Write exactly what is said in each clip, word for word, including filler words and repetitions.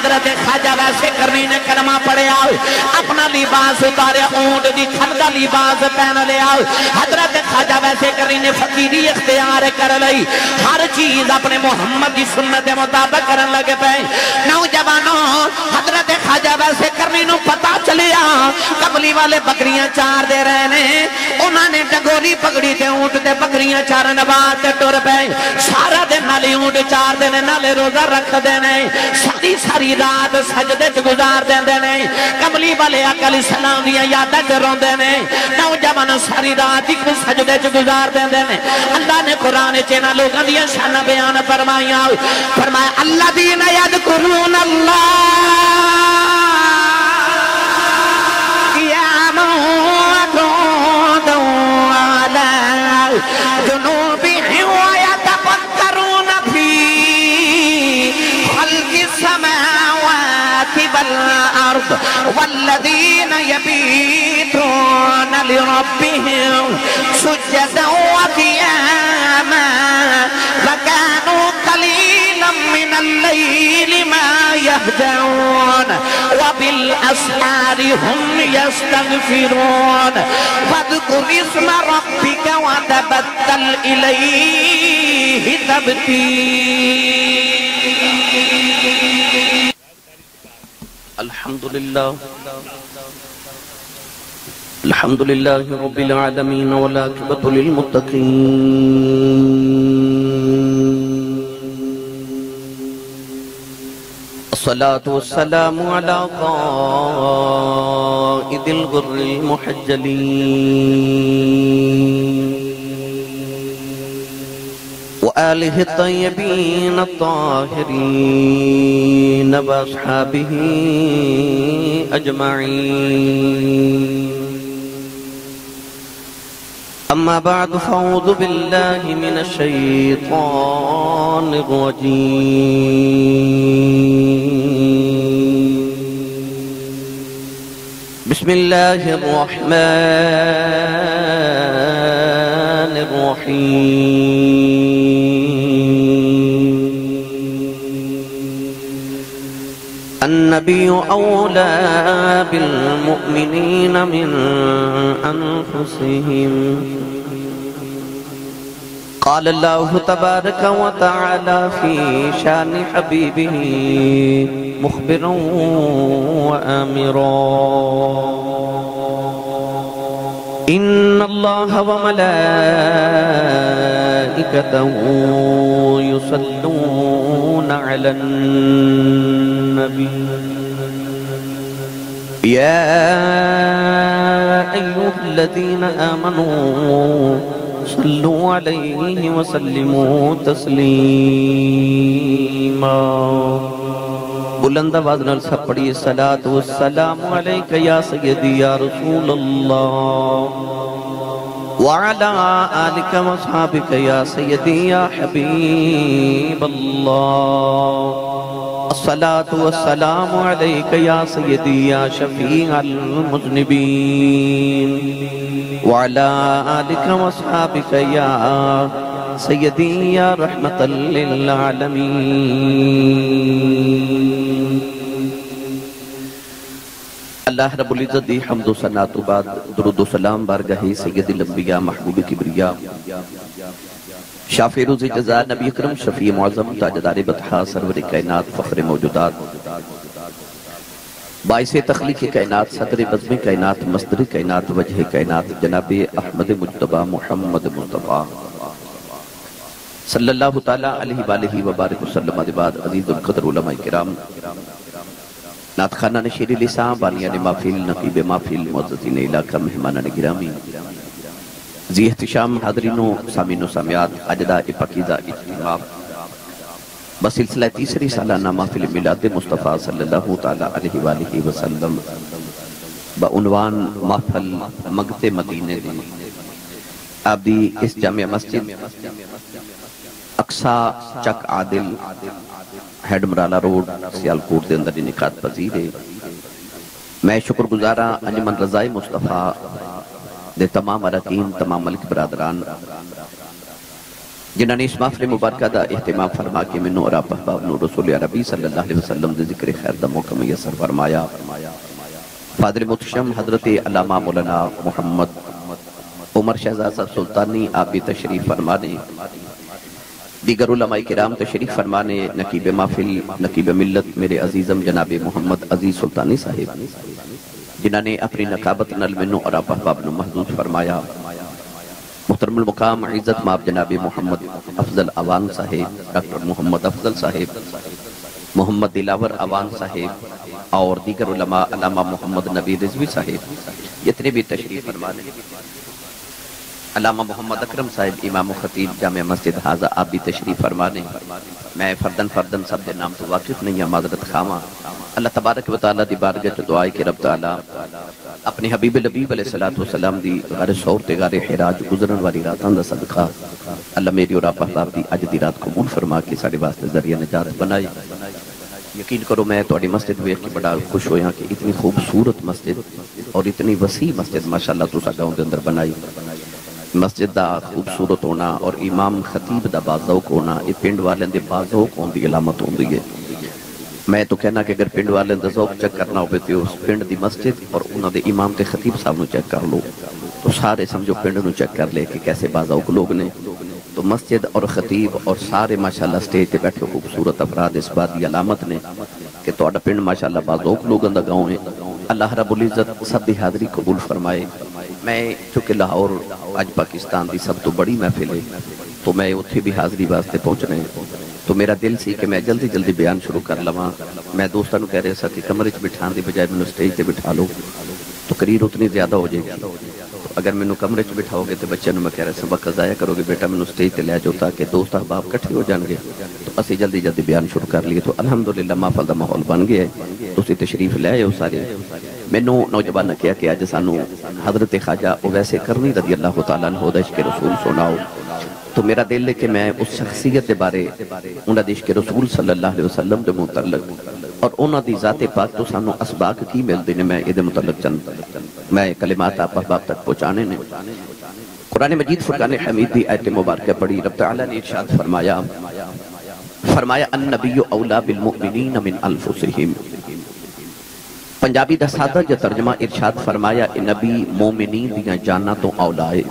حضرت خواجہ ویسے کرنی نے کلمہ پڑھے آؤ اپنا لباس اتارے اونٹ دی کھل دا لباس پہن لے آؤ حضرت خواجہ ویسے کرنی نے فقیری اختیار کر لئی ہر چیز اپنے محمد کی سنت مطابق کرن لگے پہ نوجوانوں حضرت خواجہ ویسے کرنی نو پتا چلیا قبلی والے بکریاں چار دے رہے نے انہوں نے ڈنگوری پکڑی تے اونٹ تے بکریاں چار نبات ٹر پہ سارا دن نالی اونٹ چار دینے نالے روزہ رکھ دینے ساری ساری رات سجدے چ گزار دینے کملی والے آقا علیہ السلام دیا یادہ چ رون دینے نوجوان ساری رات ایک سجدے چ گزار دینے اللہ نے قرآن چینا لوگاں دیا شان بیان فرمایا فرمایا اللہ دین یذکرون اللہ قیاما وقعودا وعلی جنوبہم ویتفکرون فی خلق السماوات والارض والذین یبیتون لربہم سجدا وقیاما وکانوا قلیلا من اللیل ما یہجعون وبالاسحار هم یستغفرون فاذکر اسم ربک وتبتل الیہ تبتیلا الحمدللہ الحمدللہ رب العالمین والعاقبۃ للمتقین الصلاة والسلام على قائد الغر المحجلين وآله الطيبين الطاهرين وأصحابه أجمعين أما بعد فأعوذ بالله من الشيطان الرجيم بسم الله الرحمن الرحيم النبي أولى بالمؤمنين من أنفسهم قال الله تبارك وتعالى في شان حبيبه مخبرا وآمرا إن الله وملائكته يصلون على النبي يا أيها الذين آمنوا صلوا عليه وسلموا تسليما بلند آواز نال سب پڑھیے صلاۃ والسلام علیک یا سیدی یا رسول اللہ وعلى آلك وصحابك يا سيدي يا حبيب الله الصلاة والسلام عليك يا سيدي يا شفيع المذنبين وعلى آلك وصحابك يا سيدي يا رحمة للعالمين اللہ رب العزت دی حمد و ثنا تو بعد درود و سلام بارگاہ سید الانبیاء محبوب کبریا شافع روز جزا نبی اکرم شفیع معظم تاجدار بطحا سرور کائنات فخر موجودات باعث تخلیق کائنات صدر بزم کائنات مصدر کائنات وجہ کائنات جناب احمد مجتبہ محمد مصطفیٰ صلی اللہ تعالیٰ علیہ وآلہ وبارک وسلم بعد عزیز القدر علماء کرام نعت خانہ نشیر لسان بانیان محفل نقیب محفل معززین علاقہ مہمانان گرامی ذی احتشام حاضرین و سامین و سامیات اجداء پاکیزہ اجتماع بسلسلہ تیسری سالانہ محفل میلاد مصطفیٰ صلی اللہ تعالیٰ علیہ وآلہ وسلم بعنوان محفل مگت مدینے دی آپ دی اس جامع مسجد اقصا چک عادل ہیڈ مرالا روڈ سیالکوٹ دے اندر انعقاد پذیر ہے میں شکر گزارا انجمن رضائے مصطفیٰ دے تمام اراکین تمام ملک برادران جنہوں نے اس محفل مبارکہ دا اہتمام فرما کے منو اور آپ احباب نور رسول عربی صلی اللہ علیہ وسلم دے ذکر خیر دا موقع میسر فرمایا۔ فاضل محتشم حضرت علامہ مولانا محمد عمر شہزاد صاحب سلطانی آپ بھی تشریف فرمانے، دیگر علماء کرام تشریف فرمانے، نقیب محفل نقیب ملت میرے عزیزم جناب محمد عزیز سلطانی صاحب جنہوں نے اپنی نقابت نل منو اور آپ احباب نو محظوظ فرمایا۔ محترم المقام عزت ماب جناب محمد افضل عوان صاحب، ڈاکٹر محمد افضل صاحب، محمد دلاور عوان صاحب اور دیگر علماء علامہ محمد نبی رضوی صاحب جتنے بھی تشریف فرمانے، علامہ محمد اکرم صاحب امام و خطیب جامع مسجد حاضر آپ بھی تشریف فرمانے۔ میں فردن فردن سب دے نام تو واقف نہیں ہوں، معذرت خواہاں۔ اللہ تبارک و تعالیٰ دی بارگاہ چ دعائے کہ رب تعالیٰ اپنے حبیب لبیب علیہ السلام دی غار سور تے غار حراج گزرن والی راتاں دا صدقہ اللہ میری اور آپ احباب دی اج دی رات قبول فرما کے ساڑے واسطے ذریعہ نجات بنائے۔ یقین کرو میں تواڈی مسجد ویکھ کے بڑا خوش ہویا کہ اتنی خوبصورت مسجد اور اتنی وسیع مسجد ماشاءاللہ تساں گاؤں دے اندر بنائی۔ مسجد دا خوبصورت ہونا اور امام خطیب دا باذوق ہونا یہ پنڈ والے دے باذوق ہون دی علامت ہوندی ہے۔ میں تو کہنا کہ اگر پنڈ والے دا ذوق چیک کرنا ہوئے تو اس پنڈ دی مسجد اور انہاں دے امام تے خطیب صاحب نو چیک کر لو تو سارے سمجھو پنڈ نو چیک کر لے کہ کیسے باذوق لوگ نے۔ تو مسجد اور خطیب اور سارے ماشاءاللہ سٹیج تے بیٹھے خوبصورت افراد اس بات دی علامت نے کہ تہاڈا پنڈ ماشاءاللہ باذوق لوگاں دا گاؤں ہے۔ اللہ رب العزت سب دی حاضری قبول فرمائے۔ میں چونکہ لاہور آج پاکستان دی سب تو بڑی محفل ہے تو میں اتھے بھی حاضری واسطے پہنچ رہے ہیں، تو میرا دل سی کہ میں جلدی جلدی بیان شروع کر لواں۔ میں دوستانو کہہ رہے سا کہ کمرے چ بٹھان دی بجائے میں سٹیج تے بٹھا لو تو قریر اتنی زیادہ ہو جائے گی۔ اگر میں کمرے چ بٹھاؤ گے تو بچے میں کہہ رہے سا وقت ضائع کرو گے، بیٹا میں سٹیج تے لے جاؤ تاکہ دوست احباب کٹھے ہو جان گے تو اسی جلدی جلدی بیان شروع کر لیے۔ تو الحمدللہ محفل دا ماحول بن گیا ہے، تسی تشریف لے آئے ہو سارے۔ مینوں نوجوان نے کہا کہ اج سانو حضرت خواجہ اویس کرنی رضی اللہ تعالیٰ عنہ دا عشق رسول سناؤ، تو میرا دل ہے کہ میں اس شخصیت کے بارے انہاں دے عشق رسول صلی اللہ علیہ وسلم دے متعلق اور انہاں دی ذات پاک تو سانو اسباق کی ملدے نے میں یہ متعلق چند میں کلمات آپ احباب تک پہنچانے نے۔ قرآن مجید فرقان حمید دی آیت مبارکہ پڑھی، رب تعالیٰ نے ارشاد فرمایا فرمایا النبی اولا بالمؤمنین من انفسہم۔ پنجابی دا سادہ جو ترجمہ ارشاد فرمایا نبی مومنین دیاں جانا تو اولائے۔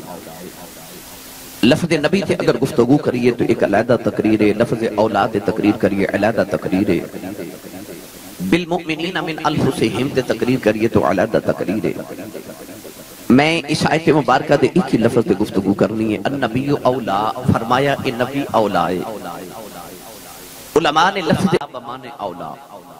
لفظ نبی تے اگر گفتگو کریے تو ایک علیحدہ تقریر ہے، لفظ اولاد تقریر کریے علیحدہ تقریر ہے، بالمؤمنین من انفسہم تے تقریر کریے تو علیحدہ تقریر ہے۔ میں اس آیت مبارکہ دے ایک ہی لفظ دے گفتگو کرنی ہے، النبی اولا، فرمایا کہ نبی اولائے۔ علماء نے لفظ بمانے اولا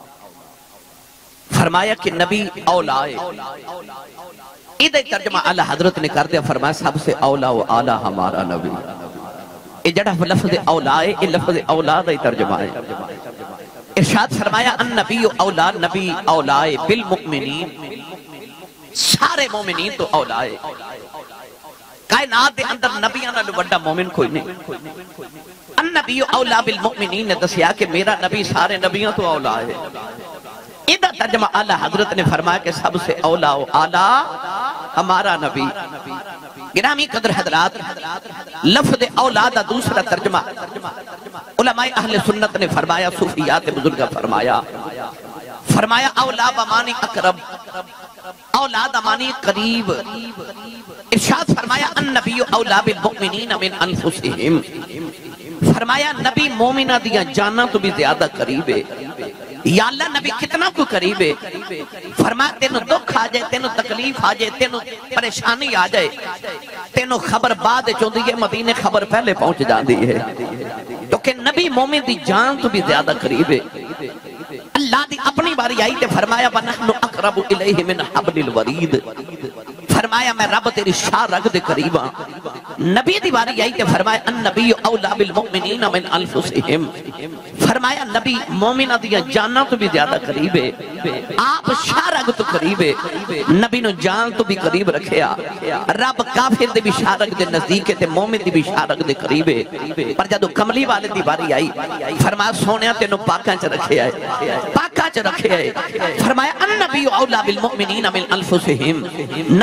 فرمایا کہ نبی اولائے، ادھے ترجمہ اعلیٰ حضرت نے کر دیا، فرمایا سب سے اولا و اعلیٰ ہمارا نبی۔ یہ جڑا لفظ اولائے یہ لفظ اولاد ہی ترجمہ ہے۔ ارشاد فرمایا النبی اولا، نبی اولائے بالمؤمنین، سارے مومنین تو اولائے۔ کائنات دے اندر نبیاں نال بڑا مومن کوئی نہیں۔ النبی اولا بالمؤمنین نے دسیا کہ میرا نبی سارے نبیوں تو اولا ہے۔ ادھا ترجمہ اعلیٰ حضرت نے فرمایا کہ سب سے اولا و اعلیٰ ہمارا نبی۔ گرامی قدر حضرات، لفظ اولا دا دوسرا ترجمہ علماء اہل سنت نے فرمایا، صوفیات بزرگہ فرمایا فرمایا اولا بمانی اقرب، اولاد امانی قریب۔ ارشاد فرمایا النبی اولا بالمؤمنین من انفسہم، فرمایا نبی مومنہ دیا جانا تو بھی زیادہ قریب ہے۔ یا اللہ نبی کتنا کو قریب ہے، فرمایا تینوں دکھ آ جائے، تینوں تکلیف آ جائے، تینوں پریشانی آ جائے، تینوں خبر بعد چوندی ہے، مدینے خبر پہلے پہنچ جاندی ہے، کیونکہ نبی مومن دی جان تو بھی زیادہ قریب ہے۔ اللہ دی اپنی باری آئی تے فرمایا وَنَحْنُ أَقْرَبُ إِلَيْهِ مِنْ حَبْلِ الْوَرِيدِ، فرمایا میں رب تیری شاہ رگ دے قریباں۔ نبی دی باری آئی تے فرمایا النبی اولا بالمؤمنین من انفسہم، فرمایا نبی مومنہ دیا جانا تو بھی زیادہ قریب ہے، آپ شاہ رگ تو قریب ہے، نبی نو جان تو بھی قریب رکھیا، رب کافر دے بھی شاہ رگ دے نزدیک تے مومن دی بھی شاہ رگ دے قریب ہے۔ پر جدو کملی والے دی باری آئی فرمایا سونیا تینو پاکاں چ رکھے آئے، پاکاں چ رکھے آئے، فرمایا النبی اولا بالمؤمنین من انفسہم، نبی مومن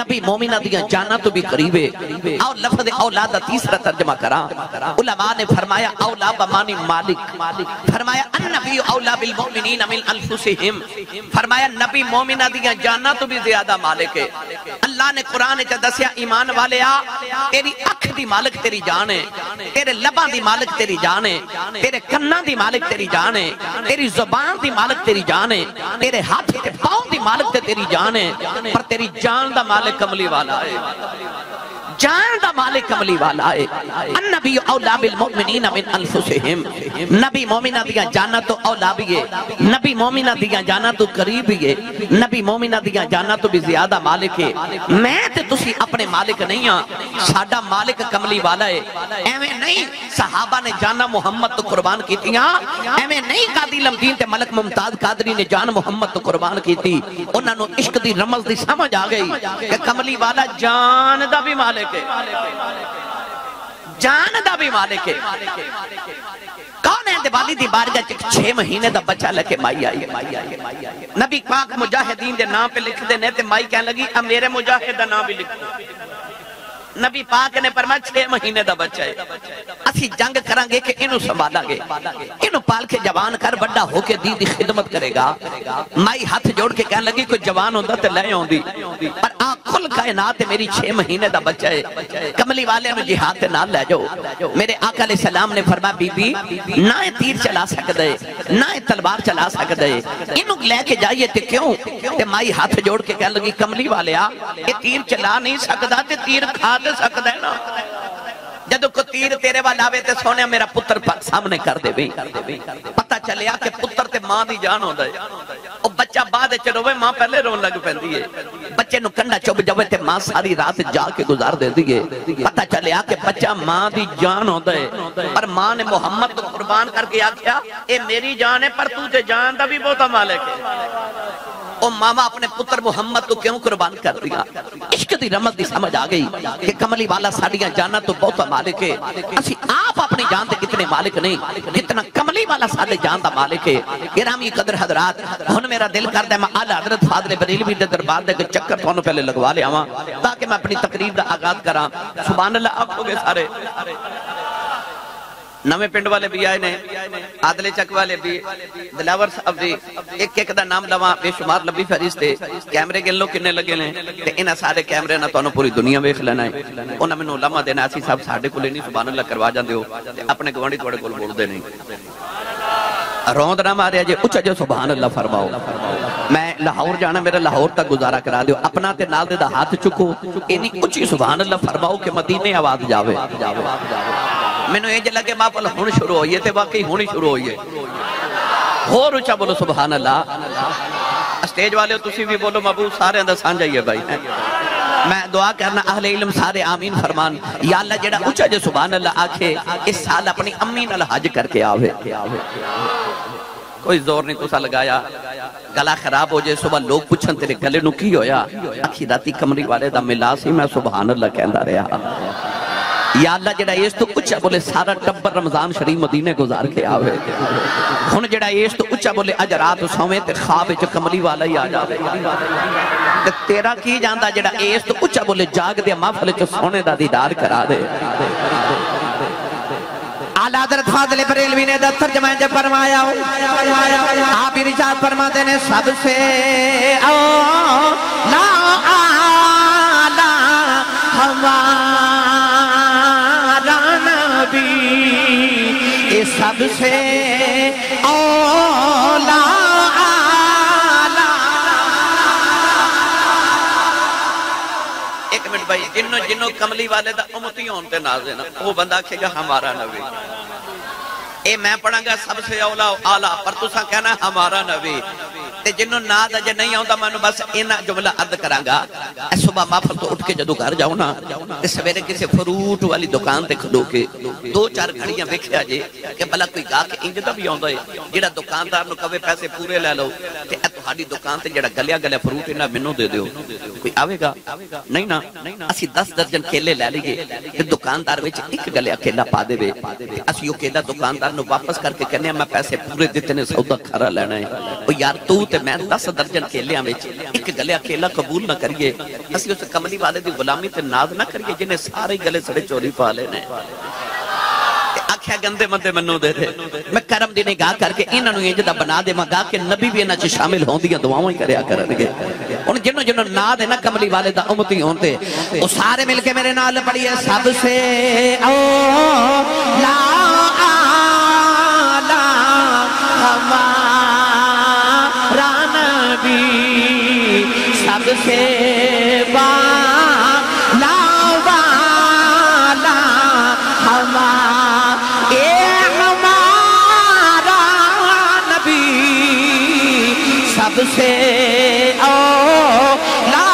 مومنہ دیاں جانا تو بھی قریب ہے. اور لفظ اولاد دا تیسرا ترجمہ کرا. علماء نے فرمایا اولا بمانی مالک, فرمایا النبی اولا بالمؤمنین من انفسہم, فرمایا نبی مومنہ دیاں جانا تو بھی زیادہ مالک ہے. اللہ نے قرآن چا دسیا ایمان والے آ تیری اکھ دی مالک تیری جان ہے, تیرے لباں دی مالک تیری جان ہے, تیرے کناں دی مالک تیری جان ہے, تیری زبان دی مالک تیری جان ہے, تیرے ہاتھ تے پاؤں دی مالک تے تیری جان ہے, پر تیری جان دا مالک کملی والا ہے. جان دا مالک کملی والا ہے. النبی اولا بالمؤمنین من انفسہم, نبی مومنہ دیاں جانا تو اولا بھی ہے, نبی مومنہ دیاں جانا تو قریب بھی ہے, نبی مومنہ دیاں جانا تو بھی زیادہ مالک ہے. میں تے تسی اپنے مالک نہیں ہاں, ساڈا مالک کملی والا ہے. ایویں نہیں صحابہ نے جانا محمد تو قربان کیتیاں, ایویں نہیں قاضی لمدین تے ملک ممتاز قادری نے جان محمد تو قربان کیتی. انہاں نو عشق دی رمز دی سمجھ آ گئی کہ کملی والا جان دا بھی مالک ہے, جان دا بھی مالک ہے. کون ہے دیوالی دی بارگاہ چھ مہینے دا بچہ لکے مائی آئی ہے. نبی پاک مجاہدین دے نام پہ لکھ دے نے تے مائی کہنے لگی اب میرے مجاہد دا نام بھی لکھ دے. نبی پاک نے فرمایا چھ مہینے دا بچہ ہے, اسی جنگ کریں گے کہ انہوں سنبھالا گے, انہوں پال کے جوان کر بڑا ہو کے دی دی خدمت کرے گا. مائی ہاتھ جوڑ کے کہنے لگی کوئی جوان ہوندہ تے لے ہوندی, پر آنکھ کھل کائنات میری چھ مہینے دا بچہ ہے, کملی والے میں جہاد تے نہ لے جاؤ. میرے آقا علیہ السلام نے فرمایا بی بی نہ تیر چلا سکدے نہ تلوار چلا سکدے, انہوں لے کے جائیے تے کیوں؟ تے مائی ہاتھ جوڑ کے کہنے لگی کملی والے آ یہ تیر چلا نہیں سکدا تے تیر کھا دے سکدا ہے نا. جدو کو تیر تیرے والا آوے تے سونے میرا پتر سامنے کر دے بھی, پتہ چلیا کہ پتر تے ماں دی جان ہوندہ ہے. او بچہ بعد چلوے ماں پہلے رون لگ پہندی ہے, بچے نو کنڈا چوب جاوے تے ماں ساری رات جا کے گزار دے دیئے. پتہ چلیا کہ بچہ ماں دی جان ہوندہ ہے, پر ماں نے محمد کو قربان کر کے آکھیا اے میری جان ہے پر تو تے جان دا بھی بہتا مالک ہے. او ماما اپنے پتر محمد کو کیوں قربان کر دیا؟ عشق دی رمز دی سمجھ آ گئی کہ کملی والا ساڑیاں جانا تو بہت مالک ہے. اسی آپ اپنی جان دے کتنے مالک نہیں جتنا کملی والا ساڑے جان دا مالک ہے. گرامی قدر حضرات, ہن میرا دل کر دے میں آلہ حضرت فاضل بریلوی دے دربار دے کے چکر تھانوں پہلے لگوا لے آواں تاکہ میں اپنی تقریر دا آغاز کراں. سبحان اللہ آپ ہوگے سارے. نویں پنڈ والے بھی آئے نے, عادل چک والے بھی, دلاور صاحب بھی, ایک ایک دا نام لواں بے شمار لبی فہرست ہے. کیمرے گن لو کنے لگے لیں تے انہاں سارے کیمرے نہ تانوں پوری دنیا ویکھ لینا ہے. انہاں مینوں علماء دے ناسی صاحب ساڈے کولے نہیں سبحان اللہ کروا جاندے ہو, اپنے گوانڈی تواڈے کول بولدے نہیں. روند نہ ماریا جے اچھا جو سبحان اللہ فرماؤ. میں لاہور جانا میرا لاہور تک گزارا کرا دیو, اپنا تے نال دے دا ہاتھ چکو اینی اچھی سبحان اللہ فرماؤ کہ مدینے آواز جاوے. میں نے یہ لگے ماپل ہون شروع ہوئی ہے تے واقعی ہونی شروع ہوئی ہے. اور اچھا بولو سبحان اللہ. اسٹیج والے تسی بھی بولو مبو سارے اندر سان جائیے بھائی. میں دعا کرنا اہل علم سارے آمین فرمان. یا اللہ جڑا اچھا جو سبحان اللہ آکھے اس سال اپنی امی نال حج کر کے آوے. کوئی زور نہیں تسا لگایا, گلا خراب ہو جائے صبح لوگ پوچھن تیرے گلے نو کی ہویا, اکھی راتی کمری والے دا ملا سی میں سبحان اللہ کہندا رہا. یا اللہ جڑا اس تو اچھا بولے سارا ٹبر رمضان شریف مدینے گزار کے آوے. ہن جڑا اس تو اچھا بولے اج رات سویں تے خواب وچ کملی والا ہی آ جاوے. تے تیرا کی جاندا جڑا اس تو اچھا بولے جاگ دے محفل وچ سونے دا دیدار کرا دے. اعلیٰ حضرت فاضل بریلوی نے دفتر جمائیں جب فرمایا آپ ارشاد فرماتے نے سب سے اولا اعلیٰ ہمارا نبی, یہ سب سے اولا اعلیٰ. ایک منٹ بھائی, جنوں جنوں کملی والے دا امتی ہونتے نازے نا وہ بندہ کہے گا ہمارا نبی. اے میں پڑھاں گا سب سے اولا اعلیٰ, پر تساں کہنا ہمارا نبی. تے جنوں ناد اجے نہیں آوندا میں بس اینا جملہ عد کراں گا. اے صبح محفل تو اٹھ کے جدوں گھر جاؤ نا تے سویرے کسی فروٹ والی دکان تے کھلو کے دو چار گھڑیاں ویکھیا جے کہ بھلا کوئی گاہک انج دا بھی آوندا ہے جڑا دکاندار نو کہے پیسے پورے لے لو تے تہاڈی دکان تے جڑا گلیا گلیا فروٹ ہے نا مینوں دے دیو کوئی آوے گا نہیں نا اسی دس درجن کیلے لے لئیے تے دکاندار وچ ایک گلیا کیلا پا دے تے اسی او کیلا دکاندار نو واپس کر کے کہنے میں پیسے پورے دتے نے سودا کھرا لینا ہے او یار تو تے میں دس درجن کیلیاں وچ ایک گلیا کیلا قبول نہ کریے اسی اس کملی والے دی غلامی تے ناز نہ کریے جنہیں سارے گلے سڑے چوری پا لینے آکھیا گندے مندے منو دے دے میں کرم دی نگاہ کر کے انہاں نو انج دا بنا دے مگا کہ نبی بھی انہاں چ شامل ہوندیاں دعاواں ہی کریا کرنگے ہن جنوں جنوں نا دے نا کملی والے دا امتی ہوندے او سارے مل کے میرے نال پڑھیے سب سے او لا اعلی ہمارا نبی سب سے با سب سے اولا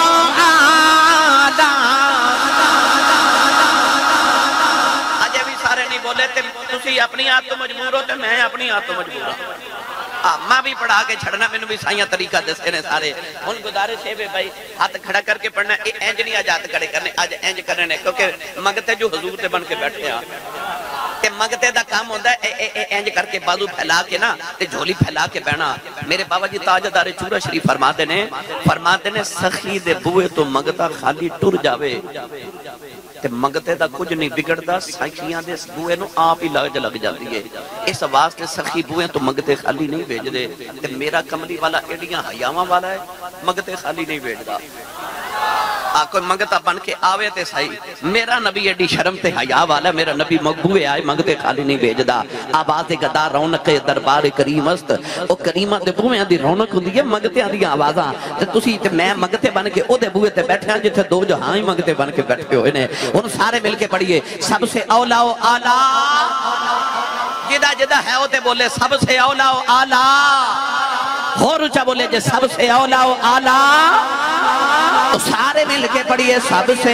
آجے بھی سارے نہیں بولے تسی اپنی ہاتھ تو مجبور ہو تے میں اپنی ہاتھ تو مجبور ہوں ماں بھی پڑھا کے چھڑنا میں نے بھی سائیاں طریقہ دستے نے سارے ان گزارش ہے بھائی ہاتھ کھڑا کر کے پڑھنا اینج نہیں آج ہاتھ کھڑے کرنے آج اینج کرنے کیونکہ منگتے جو حضور تے بن کے بیٹھے ہیں کہ منگتے دا کام ہوندہ ہے اینج کر کے بازو پھیلا کے نا تے جھولی پھیلا کے بینا میرے بابا جی تاجدار چورا شریف فرماتے نے فرماتے نے سخی دے بوئے تو منگتا خالی ٹر جاوے تے منگتے دا کچھ نہیں بگڑتا سائیکیاں دے بوئے نو آپ ہی لگ لگ جاتی ہے اس واسطے سخی بوئے تو منگتے خالی نہیں بھیج دے تے میرا کملی والا ایڈیاں حیاواں والا ہے منگتے خالی نہیں بھیج دا کوئی منگتا بن کے آوے تے صحیح میرا نبی ایڈی شرم تے حیا والا میرا نبی مقبوئے آئے منگتے خالی نہیں بھیجدا آواز گدا رونق دربار کریم است او کریمہ دے بوئے دی رونق ہوندی ہے منگتے دی آوازاں تے تسی تے میں منگتے بن کے او دے بوئے تے بیٹھے ہیں جتھے دو جہاں ہی منگتے بن کے بیٹھے ہوئے نے ان سارے مل کے پڑھیے سب سے اولا و آلہ جدہ جدہ ہے او تے بولے سب سے اولا و آلہ ہو رچا بولے جے سب سے اولا و آلہ تو سارے مل کے پڑھیے سب سے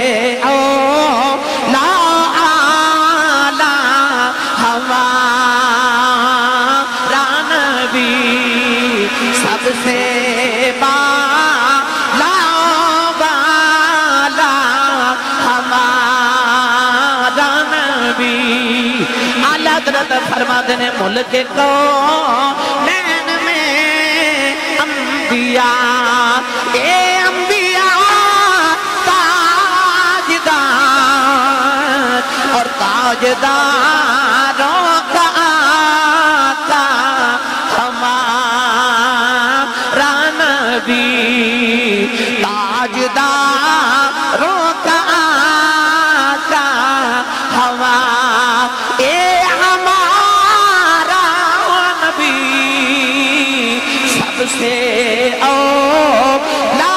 اولا آلہ ہمارا نبی سب سے بالا بالا ہمارا نبی اعلیٰ حضرت فرما دینے ملک کو نین میں انبیاء اے اور تاجداروں کا آقا ہمارا نبی تاجداروں کا آقا ہمارا اے ہمارا نبی سب سے اولا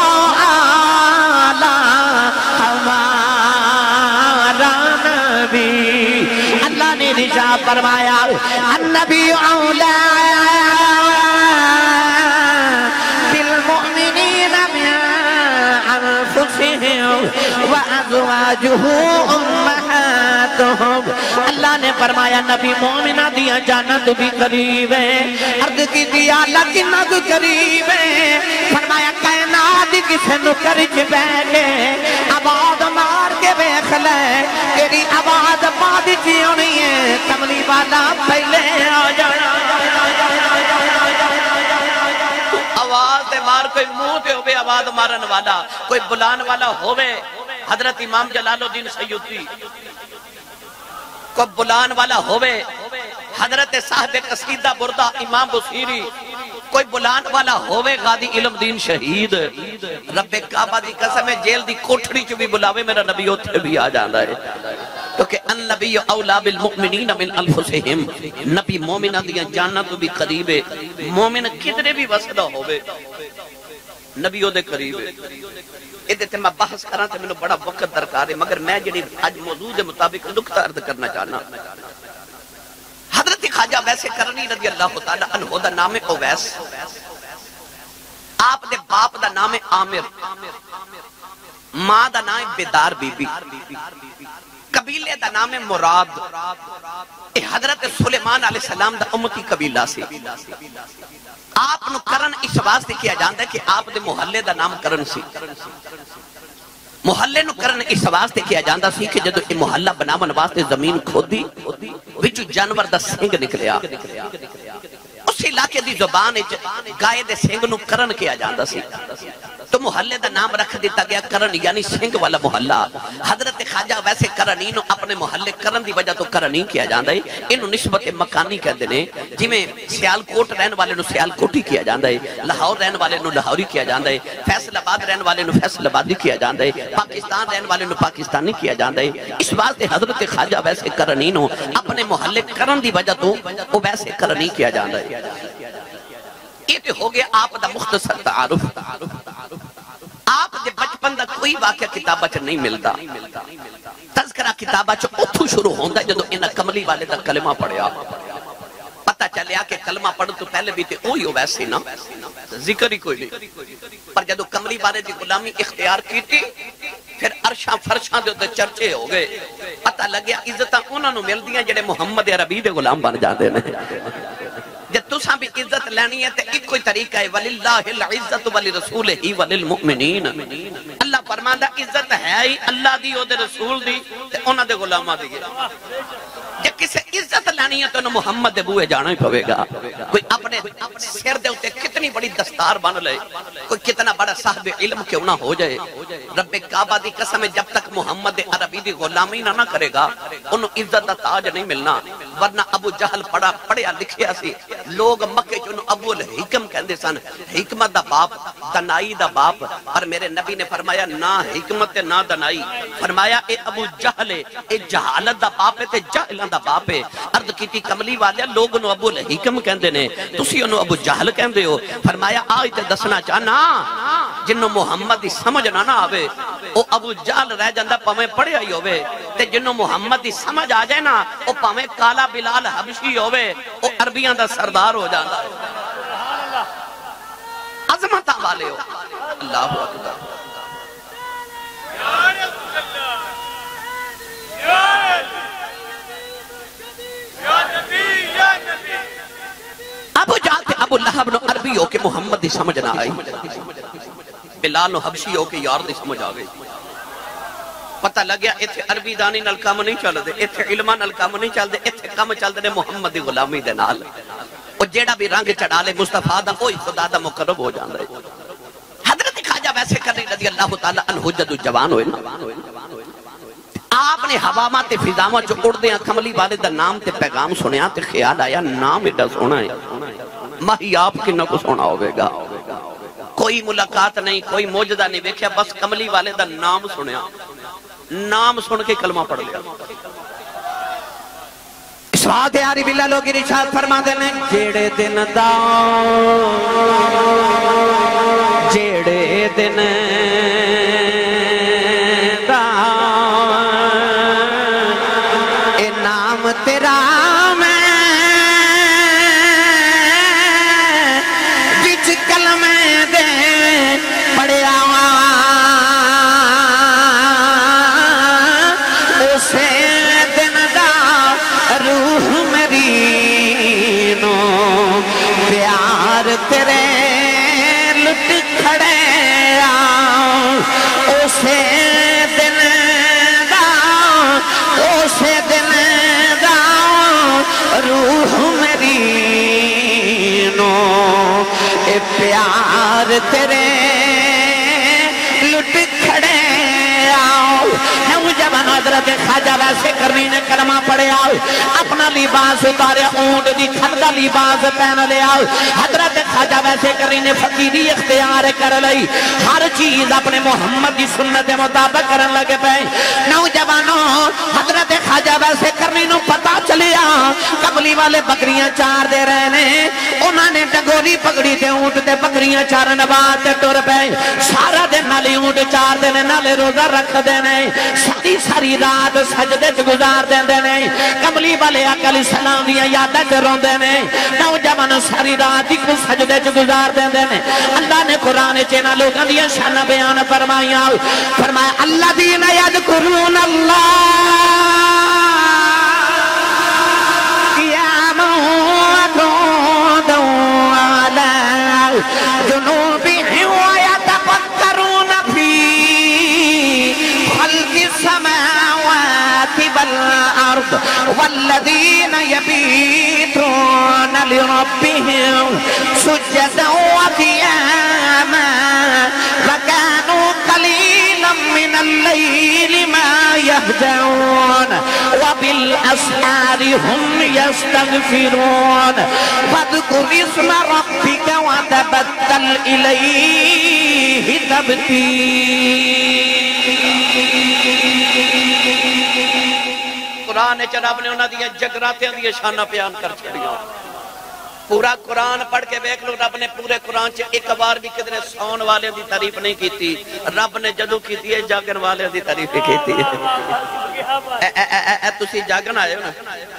اللہ نے رشاد فرمایا النبی اولا بالمؤمنین من انفسهم وازواجه امہاتهم اللہ نے فرمایا نبی مومنہ دیا جانت بھی قریب ہے عرض کی دیا لکنت قریب ہے فرمایا کائنات کسے نکر چ بیٹھے آواز مار کے بیخ لے تیری آواز بعد چی ہونی ہے کملی والا پہلے آ جانا آواز دے مار کوئی منہ پہ ہوئے آواز مارن والا کوئی بلان والا ہوئے حضرت امام جلال الدین سیوطی کوئی بلان والا ہوئے حضرت صاحب قصیدہ بردہ امام بصیری کوئی بلان والا ہوئے غادی علم دین شہید رب کعبہ دی قسم جیل دی کوٹھڑی چو بھی بلاوے میرا نبی ہوتے بھی آ جانا ہے کیونکہ النبی اولا بالمؤمنین من انفسہم نبی مومنہ دیا جاننا تو بھی قریب ہے مومن کتنے بھی وسدہ ہوئے نبیوں دے قریب ہے ادھے تے میں بحث کران تے میں بڑا وقت درکار ہے مگر میں جنہی آج موضوع دے مطابق نکتہ عرض کرنا چاہنا حضرت خواجہ ویسے کرنی رضی اللہ تعالیٰ عنہ دا نام اویس آپ دے باپ دا نام عامر ماں دا نام بیدار بی بی قبیلے دا نام ہے مراد. اے حضرت سلیمان علیہ السلام دا امتی قبیلہ سی. آپ نو کرن اس واسطے کیا جاندا ہے کہ آپ دے محلے دا نام کرن سی. محلے نو کرن اس واسطے کیا جاندا سی کہ جدو یہ محلہ بناون واسطے زمین کھودی وچ جانور دا سنگ نکلیا. اس علاقے دی زبان گائے دے سنگ نو کرن کیا جاندا سی. تو محلے دا نام رکھ دیتا گیا کرن یعنی سنگ والا محلہ. حضرت خواجہ ویسے کرنی نو اپنے محلے کرن دی وجہ تو کرنی کیا جاندا ہے. انہوں نسبت مکانی کہتے ہیں جی میں سیال کوٹ رہن والے نو سیال کوٹی کیا جاندا ہے, لاہور رہن والے نو لاہوری کیا جاندا ہے, فیصل آباد رہن والے نو فیصل آبادی کیا جاندا ہے, پاکستان رہن والے نو پاکستانی کیا جاندا ہے. اس واسطے حضرت خواجہ ویسے کرنی نو اپنے محلے کرن دی وجہ تو وہ ویسے کرنی کیا جاندا ہے. یہ تو ہو گیا آپ دا مختصر تعارف. آپ دے بچپن دا کوئی واقعہ کتابہ چ نہیں ملتا. تذکرہ کتابہ چ اتھو شروع ہوندا جدو انہاں کملی والے دا کلمہ پڑھیا. پتہ چلیا کہ کلمہ پڑھ تو پہلے بھی تے اوہی ہو ویسے نا, ذکر ہی کوئی نہیں. پر جدو کملی والے دی غلامی اختیار کیتی پھر عرشاں فرشاں دے تے چرچے ہو گئے. پتہ لگیا عزتاں انہاں نو ملدیاں جڑے محمد عربی دے غلام بن جاندے نے. جب تساں بھی عزت لینی ہے تو ایک کوئی طریقہ ہے وَلِلَّهِ الْعِزَّةُ وَلِرَسُولِهِ وَلِلْمُؤْمِنِينَ. اللہ فرماندا عزت ہے ہی اللہ دی او دے رسول دی تے انہاں دے غلاماں دی. جب کسے عزت لینی ہے تو انہوں محمد دے بوئے جانا ہی پوے گا. کوئی اپنے سر دے ہوتے کتنی بڑی دستار بن لے, کوئی کتنا بڑا صاحب علم کیوں نہ ہو جائے, رب کعبہ دی قسم ہے جب تک محمد عربی دی غلامی نہ نہ کرے گا انہوں عزت دا تاج نہیں ملنا. ورنہ ابو جہل پڑھا پڑھیا لکھیا سی, لوگ مکے چ ابو الحکم کہندے سن, حکمت دا باپ دنائی دا باپ. اور میرے نبی نے فرمایا نہ حکمت نہ دنائی, فرمایا اے ابو جہل اے جہالت دا باپ ہے تے جاہلاں دا باپ ہے. عرض کیتی کملی والے لوگ نو ابو الحکم کہندے نے, تسی انہوں ابو جہل کہندے ہو. فرمایا آج تے دسنا چاہنا جنوں محمد دی سمجھ نہ نہ آوے او ابو جہل رہ جاندا پاویں پڑھیا ہی ہوے, تے جنوں محمد دی سمجھ آ جائے نا او پاویں کالا بلال حبشی ہوے او عربیاں دا سردار ہو جاندا ہے. عظمت والے ہو. اللہ اکبر. ابو جہل تے ابو لہب نو عربی ہو کے محمد دی سمجھ نہ آئی, بلال نو حبشی ہو کے یار دی سمجھ آ گئی. پتہ لگیا ایتھے عربی دانی نال کام نہیں چل دے, ایتھے علماں نال کام نہیں چل دے, ایتھے کام چل دے محمد دی غلامی دے نال. او جیڑا بھی رنگ چڑھا لے مصطفیٰ دا اوہی خدا دا مقرب ہو جاندا ہے. حضرت خواجہ ویسے کرنی رضی اللہ تعالی عنہ جدو جوان ہوئے نا, آپ نے ہواما تے فضاواں چ اڑدے ہیں کملی والے دا نام تے پیغام سنیا تے خیال آیا نام ایڈا سونا ہے, ماہی آپ کنا کو سونا ہوئے گا. کوئی ملاقات نہیں, کوئی موجدہ نہیں دیکھیا, بس کملی والے دا نام سنیا, نام سن کے کلمہ پڑھ لیا. اس وقت یاری باللہ لوگی رشاد فرما دینے جیڑے دن دا جیڑے دن دا اے نام تیرا میں جچ کلمے دے پڑیا تیرے لٹ کھڑے آؤں اسے دن دا اسے دن دا روح میری نو اے پیار تیرے لٹ کھڑے آؤں. جوان حضرت خواجہ ویسے کرنی نے کلمہ پڑھے آؤ, اپنا لباس اتارے اونٹ دی کھل دا لباس پہن لے آؤ. حضرت خواجہ ویسے کرنی نے فقیری اختیار کر لئی, ہر چیز اپنے محمد دی سنت مطابق کرن لگے پہ. نوجوانوں حضرت خواجہ ویسے کرنی نو پتا چلیا قبلی والے بکریاں چار دے رہے نے, انہاں نے ڈگوری پکڑی تے اونٹ تے بکریاں چارن بعد تے ٹر پے. سارا دن نالی اونٹ چار دے نے, نالے روزہ رکھ دے نے, ساری ساری رات سجدے چ گزار دیندے نے, کملی والے آقا علیہ السلام دی یاداں تے روندے نے. نوجوان ساری رات ایک سجدے چ گزار دیندے نے. اللہ نے قرآن چ انہاں لوکاں دی شان بیان فرمائیاں, فرمایا الذین یذکرون اللہ جنوبهم ويتفكرون في خلق السماوات والأرض والذين يبيتون لربهم سجدا وقياما وكانوا قليلا من الليل ما يهجعون وبالأسحار هم يستغفرون فاذكر اسم ربك وتبتل إليه تبتيلا قرآن رب نے انہاں دیا جگراتیاں دیا شانہ بیان کر چھڑیاں پورا قرآن پڑھ کے بیک لو رب نے پورے قرآن چے ایک بار بھی کدنے سون والے دی تعریف نہیں کیتی رب نے جدو کیتی ہے جاگن والے دی تعریف ہی کیتی ہے اے اے اے اے تسی جاگن آئے ہو نا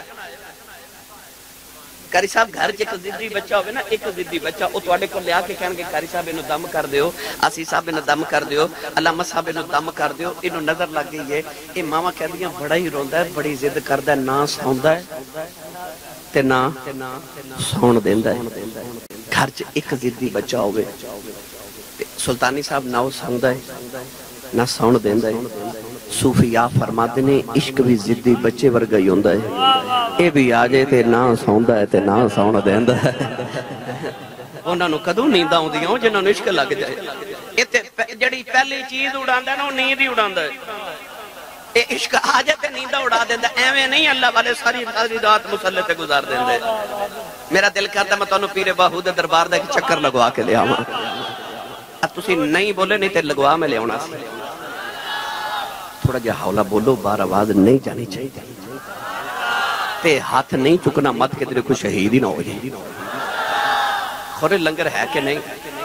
کاری صاحب گھر چے ایک زدی بچہ ہوئے نا ایک زدی بچہ او تو آڑے کو لیا کے کہنے کہ کاری صاحب انہوں دم کر دیو آسی صاحب انہوں دم کر دیو علامہ صاحب انہوں دم کر دیو انہوں نظر لگ گئی ہے اے ماما کہہ دیا بڑا ہی روندہ ہے بڑی زد کردہ ہے نا سوندہ ہے تے نا سون دیندہ ہے گھر چے ایک زدی بچہ ہوئے سلطانی صاحب نہ سوندہ ہے نہ سون دیندہ ہے صوفیاء فرماتے نے عشق بھی زدی بچے ورگئی ہوندہ ہے اے بھی آجے تے نہ سوندہ ہے تے نہ سون دیندہ ہے انہوں نے کدوں نیندہ ہوں دیا ہوں جنہوں نے عشق لگ جائے جڑی پہلی چیز اڑاندہ ہے نا وہ نیند ہی اڑاندہ ہے اے عشق آجے تے نیندہ اڑا دیندہ ایویں نہیں اللہ والے ساری ساری رات مسلح تے گزار دیندے میرا دل کرتا میں تانوں پیر باہو دے دربار دا ایک چکر لگوا کے لے آواں اب تسی نہیں بولے نہیں تے لگوا میں لے آنا سی تھوڑا جا حولہ بولو بار آواز نہیں جانی چاہیے تے ہاتھ نہیں چکنا مت کہ تیرے کوئی شہید ہی نہ ہو جائے خورے لنگر ہے کہ نہیں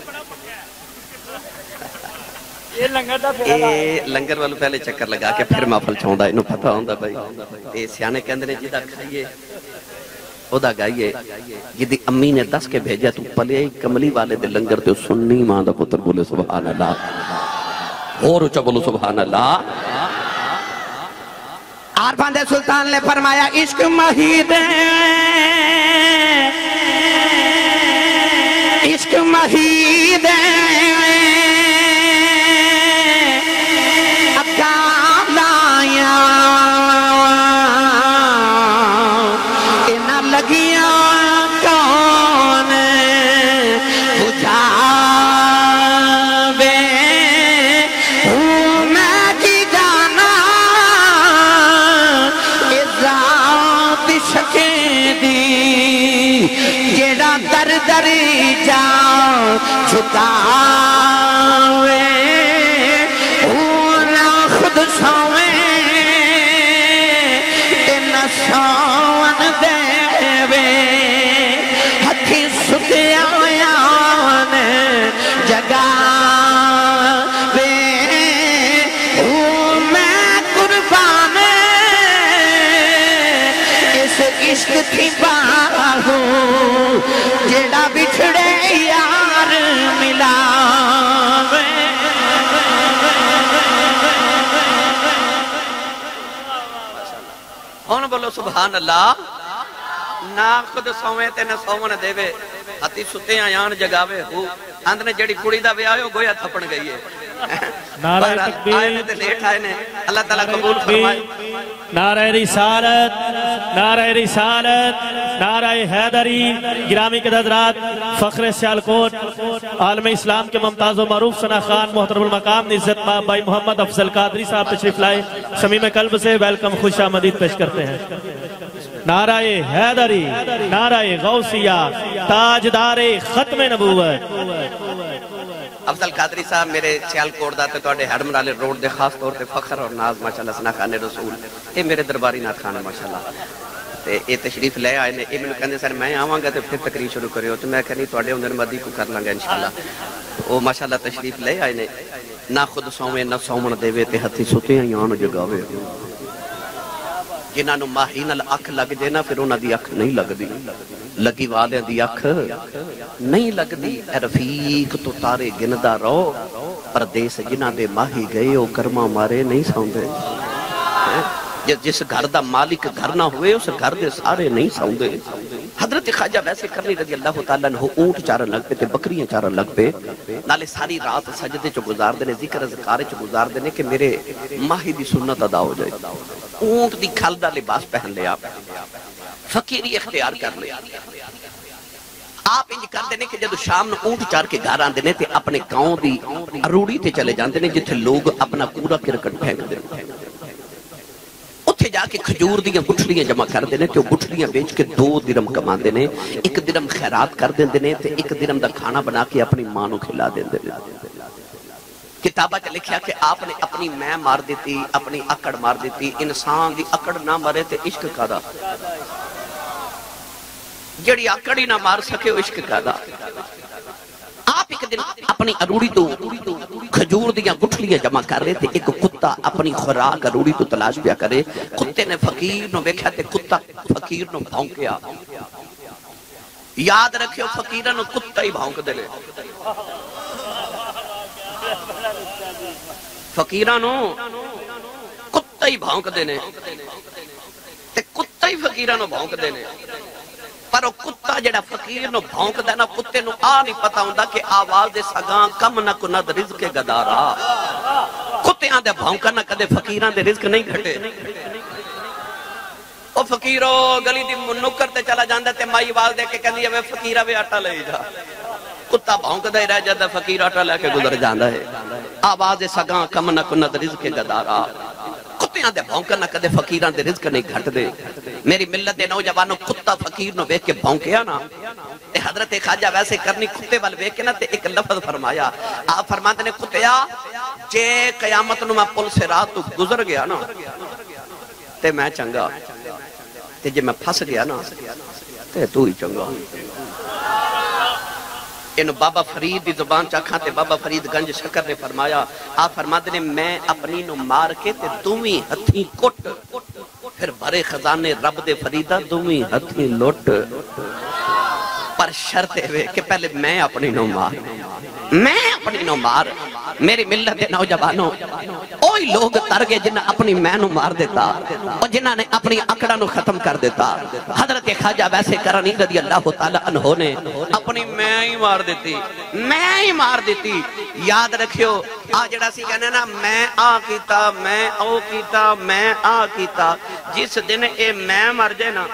اے لنگر والو پہلے چکر لگا کے پھر محفل چھوندا انہوں پتہ ہوندہ بھائی اے سیانے کے اندر جدہ کھائیے خدا گائیے جدی امی نے دس کے بھیجا تو پلے کملی والے دے لنگر تے سنی ماں دا پتر بولے سبحان اللہ اور اچھا بولو سبحان اللہ عارفان دے سلطان نے فرمایا عشق مہید عشق مہید اکام لایا انہ لگیا کون بجھاوے ہوں میں کی جانا ذات شکے دی جیڑا در در جا چھکاوے اونا خود سویں تین سون دیوے ہتھی سکیاویان جگاوے او میں قربان اس عشق تھی باہو جیڑا بچھڑے یار ملاوے ہون بولو سبحان اللہ نہ خود سویں تے نہ سوون دیوے ہتی ستے آیان جگاوے ہو اند نے جڑی کڑی دا وے آئے گویا تھپن گئی ہے نعرہ تکبیر اللہ تعالیٰ قبول فرمائے نعرہ رسالت نعرہ رسالت نعرہ حیدری گرامی کے حضرات فخر سیالکوٹ عالم اسلام کے ممتاز و معروف ثنا خان محترم المقام عزت مآب بھائی محمد افضل قادری صاحب تشریف لائے صمیم قلب سے ویلکم خوش آمدید پیش کرتے ہیں نعرہ حیدری نعرہ غوثیہ تاجدار ختم نبوت افضل قادری صاحب میرے سیال کوڑ داتے تو آڑے ہڑمرالے روڈ دے خاص طور تے فخر اور ناز ماشاءاللہ سنا خانے رسول اے میرے درباری نات خانے ماشاءاللہ تے اے تشریف لے آئے نے اے میں نے کہنے سر میں آواں گا تے پھر تقریر شروع کرے ہو تو میں کہنی تو آڑے اندر مدی کو کر لنگا انشاءاللہ او ماشاءاللہ تشریف لے آئے نے نہ خود سومے نہ سومن دیوے تے ہتھی ستے ہیں یہاں جگاوے جنہاں نو ماہین الاکھ لگ جے نا پھر انہاں دی اکھ نہیں لگ دی لگی والے دی اکھ نہیں لگ دی اے رفیق تو تارے گندہ رو پردیس جنہاں دے ماہی گئے او کرما مارے نہیں سوندے جس گھر دا مالک گھر نہ ہوئے اس گھر دے سارے نہیں سوندے حضرت خواجہ ویسے کرنی رضی اللہ تعالیٰ عنہ اونٹ چارن لگ پہ تے بکریاں چارن لگ پہ نالے ساری رات سجدے چو گزار دینے ذکر اذکار چو گزار دینے کہ میرے ماہی دی سنت ادا ہو جائے اونٹ دی کھل دا لباس پہن لیا فقیری اختیار کر لیا آپ انج کر دینے کہ جدو شام نے اونٹ چار کے گھر آن دینے تے اپنے گاؤں دی اروڑی تے چلے جان دینے جتھے لوگ اپنا پورا کرکٹ پھینک دینے اتھے جا کے کھجور دیاں گٹھلیاں جمع کر دینے تے وہ گٹھلیاں بیچ کے دو درم کما دینے ایک درم خیرات کر دینے تے ایک درم دا کھانا بنا کے اپنی ماں نو کھلا دینے کتابہ چا لکھیا کہ آپ نے اپنی میں مار دیتی اپنی اکڑ مار دیتی انسان دی اکڑ نہ مرے تے عشق کا دا جڑی اکڑی نہ مار سکے وہ عشق کا دا آپ ایک دن اپنی اروڑی تو کھجور دیاں گٹھلیاں جمع کر رہے تھے ایک کتا اپنی خوراک اروڑی تو تلاش پیا کرے کتے نے فقیر نو بیکھا تے کتا فقیر نو بھونکیا یاد رکھیو فقیرہ نو کتا ہی بھونک دے لے فقیرہ نو کتا ہی بھونک دینے تے کتا ہی فقیرہ نو بھونک دینے پر وہ کتا جڑا فقیر نو بھونک دینا کتے نو آ نہیں پتا ہوندہ کہ آواز دے سگاں کم نہ کند رزق گدارا کتے آن دے بھونکا نہ کدے فقیران دے رزق نہیں گھٹے وہ فقیرو گلی دی نکر تے چلا جاندہ تے مائی آواز دے کے کہندی ہے فقیرہ وے آٹا لے جا کتا بھونک دے رہ جاندہ فقیر آٹا لے کے گزر جاندہ ہے آواز دے سگاں کم نہ کند رزق گدارا کتیاں دے بھونکا نہ کدے فقیران دے رزق نہیں گھٹ دے میری ملت دے نوجوانوں کتا فقیر نو بیک کے بھونکیا نا تے حضرت خواجہ ویسے کرنی کتے وال بیک کے نا تے ایک لفظ فرمایا آپ فرماتے نے کتیا جے قیامت نو میں پل سے رات تو گزر گیا نا تے میں چنگا تے جے میں پھس گیا نا تے تو ہی چنگا انہوں بابا فرید دی زبان چاکھاں تے بابا فرید گنج شکر نے فرمایا آپ فرماتے نے میں اپنی نو مار کے تے دومی ہتھی کٹ پھر بھرے خزانے رب دے فریدہ دومی ہتھی لوٹ پر شرط ہے کہ پہلے میں اپنی نو مار میں اپنی نو مار میری ملت دے نوجوانوں اوہی لوگ ترگے جنہ اپنی میں نو مار دیتا اور جنہ نے اپنی اکڑا نو ختم کر دیتا حضرت خواجہ ویسے کرنی رضی اللہ تعالیٰ عنہ نے اپنی میں ہی مار دیتی میں ہی مار دیتی یاد رکھیو آج جڑا سی کہنے نا میں آ کیتا میں او کیتا میں آ کیتا جس دن اے میں مر جائے نا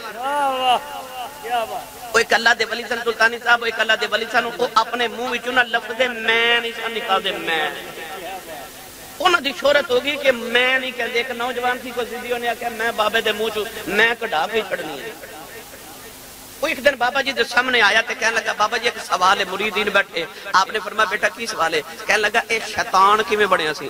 وہ ایک اللہ دے ولی سن سلطانی صاحب وہ ایک اللہ دے ولی سن وہ اپنے منہ وچوں نہ لفظ دے میں نہیں سن نکال دے میں انہاں دی شہرت ہوگی کہ میں نہیں کہندے ایک نوجوان تھی کو زندیوں نے آکھیا میں بابے دے منہ چوں میں کڈھا کے چھڑنی ہے وہ ایک دن بابا جی دے سامنے آیا تے کہنے لگا بابا جی ایک سوال ہے مریدین بیٹھے آپ نے فرمایا بیٹا کی سوال ہے کہنے لگا اے شیطان کیویں بنیا سی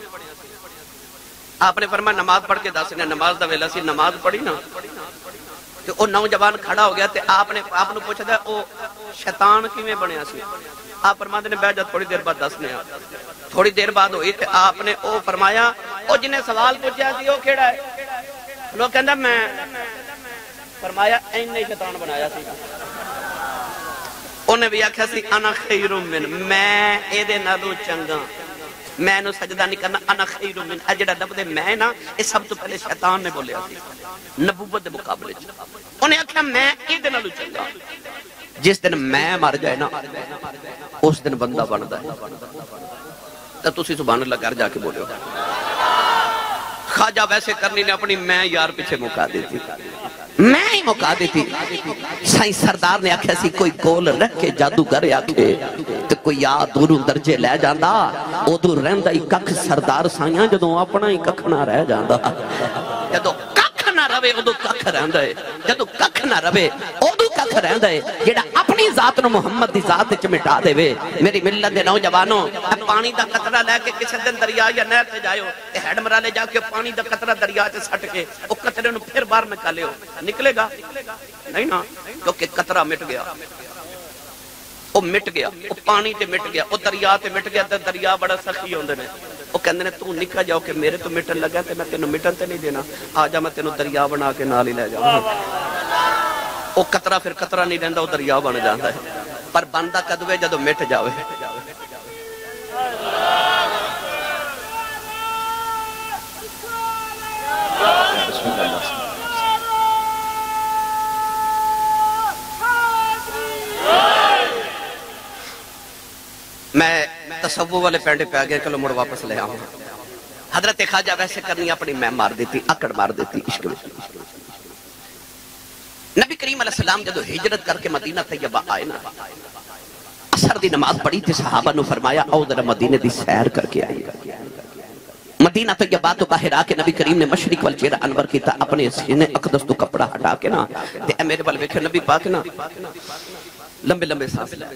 آپ نے فرمایا نماز پڑھ کے دس نے نماز دا ویلا سی نماز پڑھی نا تو وہ نوجوان کھڑا ہو گیا تے آپ نے آپ نے پوچھا تھا وہ شیطان کیویں بنیا سی آپ فرماتے نے بیٹھ جا تھوڑی دیر بعد دسنے آ تھوڑی دیر بعد ہوئی تے آپ نے وہ فرمایا وہ جنہیں سوال پوچھا سی وہ کیڑا ہے لوگ کہندا میں فرمایا اینے شیطان بنایا سی انہیں بھی آکھیا سی انا خیر من میں اے دے نالوں چنگا میں نو سجدہ نہیں کرنا انا خیر من اجڑا لفظ میں نا یہ سب تو پہلے شیطان نے بولیا سی نبوت دے مقابلے چ انہیں آکھیا میں اے دے نالوں چنگا جس دن میں مر جائے نا اس دن بندہ بندا ہے تو تسی سبحان اللہ کر جا کے بولے خواجہ ویسے کرنی نے اپنی میں یار پیچھے مکا دیتی میں ہی مکا دیتی سائیں سردار نے آکھیا سی کوئی گول رکھ کے جادوگر آکھے تو کوئی یاد دوروں درجے لے جاندہ او دور رہندہ ہی ککھ سردار سائیاں جدوں اپنا ہی ککھ نہ رہ جاندہ جدوں ککھ نہ روے او دو ککھ رہندہ ہے جدوں ککھ نہ روے او دو ککھ رہندہ ہے جیڑا اپنی ذات نو محمد دی ذات چ مٹا دے وے میری ملت دے نوجوانوں پانی دا قطرہ لے کے کسی دن دریا یا نہر تے جائیو تے ہیڈ مرا لے جا کے پانی دا قطرہ دریا تے سٹ کے او قطرے نو پھر باہر نکالیو نکلے گا نہیں نا کیونکہ قطرہ مٹ گیا او مٹ گیا او پانی تے مٹ گیا او دریا تے مٹ گیا تے دریا بڑا سخی ہوندے نے او کہندے نے تو نکل جاؤ کہ میرے تو مٹن لگا تے میں تینوں مٹن تے نہیں دینا آ جا میں تینوں دریا بنا کے نال ہی لے جاؤں او قطرہ پھر قطرہ نہیں رہندا او دریا بن جاندا ہے پر بندہ کدوے جدوں مٹ جاوے میں تصوف والے پینڈے پہ آگئے کلو مڑ واپس لے آؤں. حضرت خواجہ ویسے کرنی اپنی میں مار دیتی اکڑ مار دیتی عشق میں. نبی کریم علیہ السلام جدو ہجرت کر کے مدینہ طیبہ آئے نا اثر دی نماز پڑھی تھی صحابہ نے فرمایا او ذرا مدینہ دی سیر کر کے آئی. مدینہ طیبہ تو باہر آ کے نبی کریم نے مشرق وال چہرہ انور کیتا اپنے سینے اقدس تو کپڑا ہٹا کے نا تے اے میرے وال ویکھے نبی پاک نا لمبے لمبے سانس لے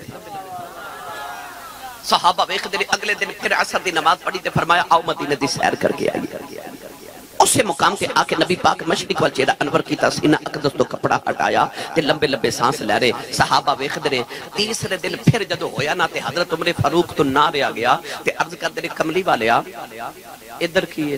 صحابہ ویکھ دے اگلے دن پھر عصر دی نماز پڑھی تے فرمایا آؤ مدینہ دی سیر کر کے آئی. اسے مقام کے آکے نبی پاک مشرق وال چہرہ انور کیتا سینہ اقدس تو کپڑا ہٹایا تے لمبے لمبے سانس لے رہے صحابہ ویکھ دے. تیسرے دن پھر جدو ہویا نا تے حضرت عمر فاروق تو نہ رہا گیا تے عرض کر دے کملی والیا ادھر کیے.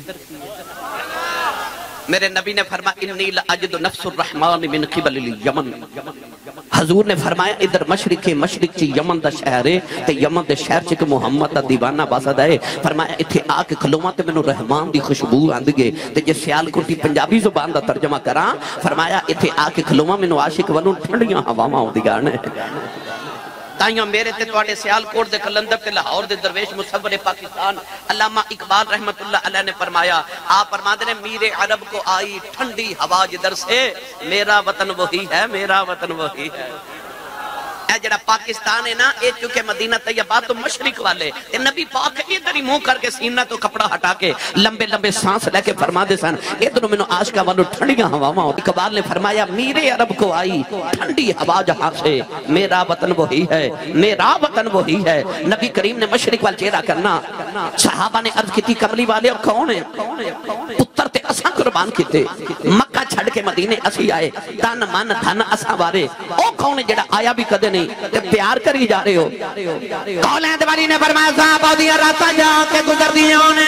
میرے نبی نے فرمایا انی لاجد نفس الرحمن من قبل الیمن. حضور نے فرمایا ادھر مشرق مشرق چی یمن دا شہر ہے تے یمن دے شہر چی کہ محمد دا دیوانہ باسد ہے. فرمایا اتھے آکے کھلومہ تے میں نو رحمان دی خوشبو آندگے تے جس سیال کرتی پنجابی زبان دا ترجمہ کران فرمایا اتھے آکے کھلومہ میں نو عاشق ونو ٹھنڈیاں ہواما ہوں دیگانے. تائیوں میرے تے توڑے سیال کوٹ دے کلندر تے لاہور دے درویش مصور پاکستان علامہ اقبال رحمت اللہ علیہ نے فرمایا آپ فرما دے میرے عرب کو آئی ٹھنڈی ہوا جدر سے میرا وطن وہی ہے میرا وطن وہی ہے. اے جڑا پاکستان ہے نا اے چونکہ مدینہ طیبہ تو مشرق والے تے نبی پاک ادھر ہی منہ کر کے سینہ تو کپڑا ہٹا کے لمبے لمبے سانس لے کے فرما دے سن ادھر میں نو عاشقہ والو ٹھنڈیاں ہواواں. اقبال نے فرمایا میرے عرب کو آئی ٹھنڈی ہوا جہاں سے میرا وطن وہی ہے میرا وطن وہی ہے. نبی کریم نے مشرق وال چہرہ کرنا صحابہ نے عرض کی تھی کملی والے اور کون ہیں پتر تے اساں قربان کیتے مکہ چھڑ کے مدینے اسی آئے تن من دھن اساں وارے او کون جڑا آیا بھی کدے نہیں تے پیار کری جا رہے ہو. کولیں دیواری نے فرمایا صاحب آدھیاں راتاں جا کے گزر دیاں نے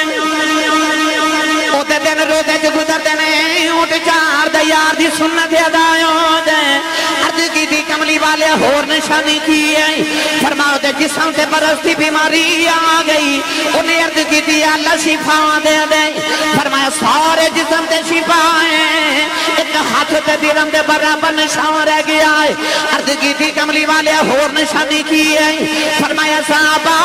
اوتے دن روزے جو گزر دینے اٹھ چار دے یار دی سنت ادایوں دے. عرض کی تھی کملی والے ہور نشانی کی ہے فرماؤ دے جسم سے برستی بیماری آ گئی انہیں عرض کی تھی اللہ شفا دے دے. فرمایا سارے جسم تے شفا ہیں ایک ہاتھ تے دیرم دے برابر نشان رہ گیا ہے. عرض کی تھی کملی والے ہور نشانی کی ہے فرمایا صحابہ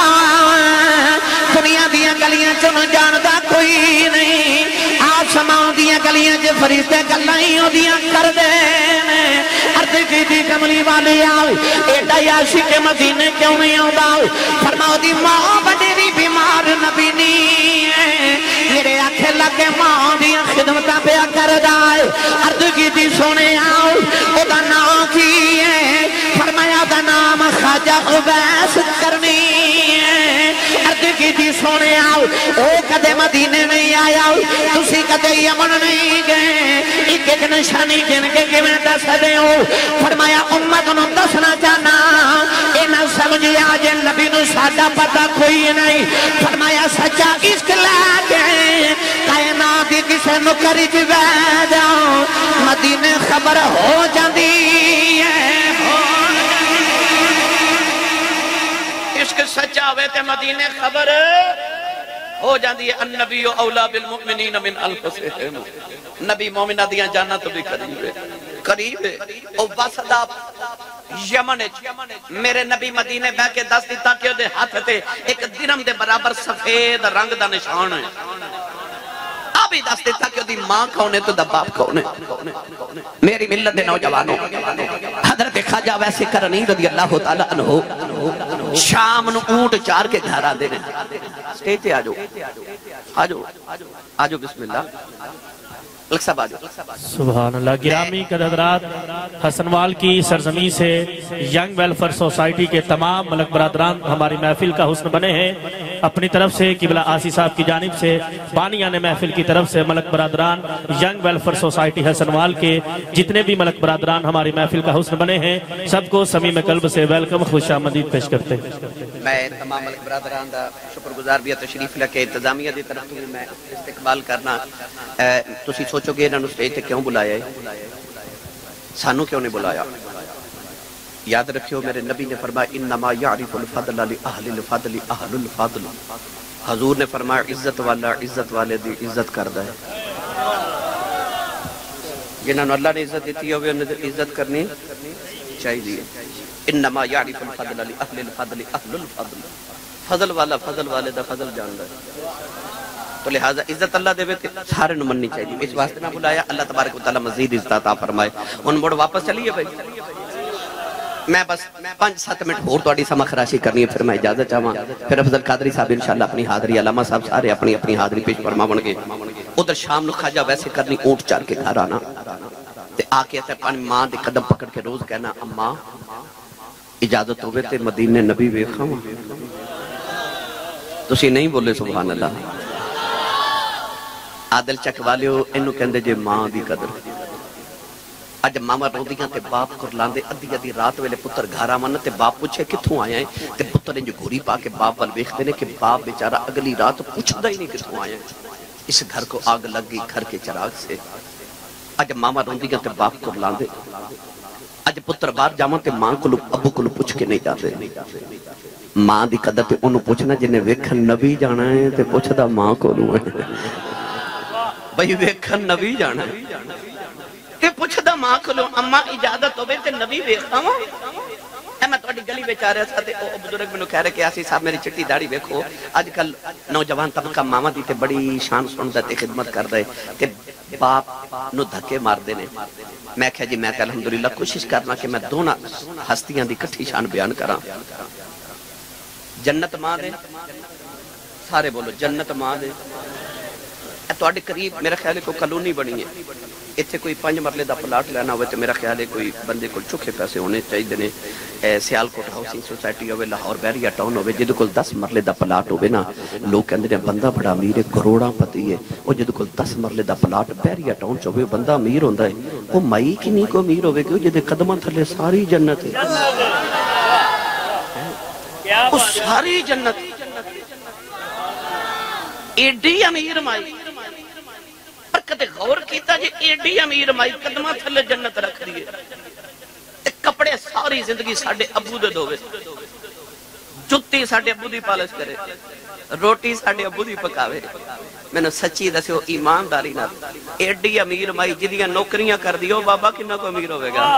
دنیا دیاں گلیاں چن جاندا کوئی نہیں آسمان دیاں گلیاں جو فرشتے گلائیں دیاں کر دے. عرض کی تھی کملی والے آؤ ایڈا عاشق مدینے کیوں نہیں آؤں آؤ فرماؤ دی ماں بڑی بیمار نبی نہیں ہے میرے آنکھیں لگے ماں دیاں خدمتاں پہ کر دائے. عرض کی تھی سونے آؤ او دا نام کی ہے فرمایا دا نام خواجہ اویس کرنی ہے. عرض کی تھی سونے آؤ او کدے مدینے نہیں آیا تسی کدے یمن نہیں گئے ایک ایک نشانی گن کے کیویں دس دے ہو. فرمایا امت نو دسنا چاہنا اے نہ سمجھے آج نبی نو ساڈا پتہ کوئی نہیں. فرمایا سچا عشق لے کے کائنات دی کسے نکری چ بہ جاؤ مدینے خبر ہو جاندی ہے. عشق سچا ہوئے تے مدینے خبر ہو جاندی ہے. النبی اولا بالمؤمنین من انفسہم. نبی مومنہ دیاں جانا تو بھی قریب ہے قریب ہے. او واسدہ یمن میرے نبی مدینے بہ کے دس دیتا کہ دے ہاتھ تے ایک درم دے برابر سفید رنگ دا نشان ہے. ابھی دس دیتا کہ دی ماں کون ہے تو دا باپ کون ہے. میری ملت دے نوجوانوں حضرت خواجہ ویسے کرنی رضی اللہ تعالیٰ عنہ شام نو اونٹ چار کے گھر آ دے رہے سٹیج تے آجو آجو آجو بسم اللہ سبحان اللہ. گرامی قدر حضرات حسنوال کی سرزمین سے ینگ ویلفر سوسائٹی کے تمام ملک برادران ہماری محفل کا حسن بنے ہیں. اپنی طرف سے قبلہ آسی صاحب کی جانب سے بانیان محفل کی طرف سے ملک برادران ینگ ویلفر سوسائٹی حسنوال کے جتنے بھی ملک برادران ہماری محفل کا حسن بنے ہیں سب کو صمیم قلب سے ویلکم خوش آمدید پیش کرتے ہیں. میں تمام ملک برادران دا شکر گزار بھی تشریف لے کے انتظامیہ دی طرف بھی میں استقبال کرنا. تسی سوچو گے انہوں سٹیج تے کیوں بلایا ہے سانو کیوں نہیں بلایا. یاد رکھیو میرے نبی نے فرمایا انما یعرف الفضل لأہل الفضل اہل الفضل. حضور نے فرمایا عزت والا عزت والے دی عزت کردہ ہے. جنہوں نے اللہ نے عزت دیتی ہوئے انہیں عزت کرنی چاہیے. انما یعرف الفضل لأہل الفضل اہل الفضل. فضل والا فضل والے دا فضل جاندا ہے تو لہذا عزت اللہ دے تے سارے نوں مننی چاہیے اس واسطے نہ بلایا اللہ تبارک و تعالی مزید عزت عطا فرمائے ہن مڑ واپس چلیے بھائی میں بس پانچ سات منٹ اور تہاڈی سما خراشی کرنی ہے پھر میں اجازت چاہواں پھر افضل قادری صاحب انشاءاللہ اپنی حاضری علامہ صاحب سارے اپنی اپنی حاضری پیش فرماون گے ادھر شام نو خواجہ ویسے کرنی اونٹ چڑھ کے گھر آنا تے آ کے تے اپنی ماں دے قدم پکڑ کے روز کہنا اماں اجازت ہوے تے مدینے نبی ویکھاں تسی نہیں بولے سبحان اللہ عادل چک والیو اینو کہندے جے ماں دی قدر اج ماما روندیاں تے باپ کرلاندے ادھی ادھی رات ویلے پتر گھر آون تے باپ پوچھے کتھوں آیا ہے تے پتر انج گھوری پا کے باپ ول ویکھدے نے کہ باپ بیچارہ اگلی رات پوچھدا ہی نہیں کتھوں آیا ہے اس گھر کو آگ لگ گئی گھر کے چراغ سے اج ماما روندیاں تے باپ کرلاندے اج پتر باہر جاواں تے ماں کولو ابو کولو پوچھ کے نہیں جاندے ماں دی قدر تے اونوں پوچھنا جنے ویکھن نبی جانا ہے تے پوچھدا ماں کولو ہے بھئی ویکھن نبی جانا ہے تے پوچھدا ماں کولو اما اجازت ہوے تے نبی ویکھاں اے میں تہاڈی گلی وچ آ رہا سا تے او بزرگ مینوں کہہ رہے کہ آسی صاحب میری چٹی داڑھی ویکھو اج کل نوجوان طبقہ ماواں دی تے بڑی شان سندا تے خدمت کردا ہے تے باپ نو دھکے ماردے نے میں کہا جی میں کہ الحمدللہ کوشش کرنا کہ میں دونوں ہستیاں دی کٹھی شان بیان کراں جنت ماں دے سارے بولو جنت ماں دے تہاڈے قریب میرا خیال ہے کوئی کالونی بنی ہے اتنے کوئی پانچ مرلے دا پلاٹ لینا ہوئے تو میرا خیال ہے کوئی بندے کو چوکھے پیسے ہونے چاہیے نے سیال کوٹ ہاؤسنگ سوسائٹی ہوئے لاہور بیریا ٹاؤن ہوئے جدو کل دس مرلے دا پلاٹ ہوئے نا لوگ کہندے ہیں بندہ بڑا امیر ہے کروڑاں پتی ہے وہ جدو کل دس مرلے دا پلاٹ بیریا ٹاؤن چوئے بندہ امیر ہوندہ ہے وہ مائی کی نہیں کو امیر ہوئے کہ جدو قدمان تھلے ساری جنت ہے وہ ساری جنت ایڈی امیر مائی پر کدے غور کیتا جی ایڈی امیر مائی قدمہ تھلے جنت رکھ دیئے کپڑے ساری زندگی ساڑھے ابو دے دوے جتی ساڑھے ابو دی پالش کرے روٹی ساڑھے ابو دی پکاوے میں نے سچی دسے ہو ایمانداری نہ ایڈی امیر مائی جدیاں نوکریاں کر دیو بابا کنہ کو امیر ہوئے گا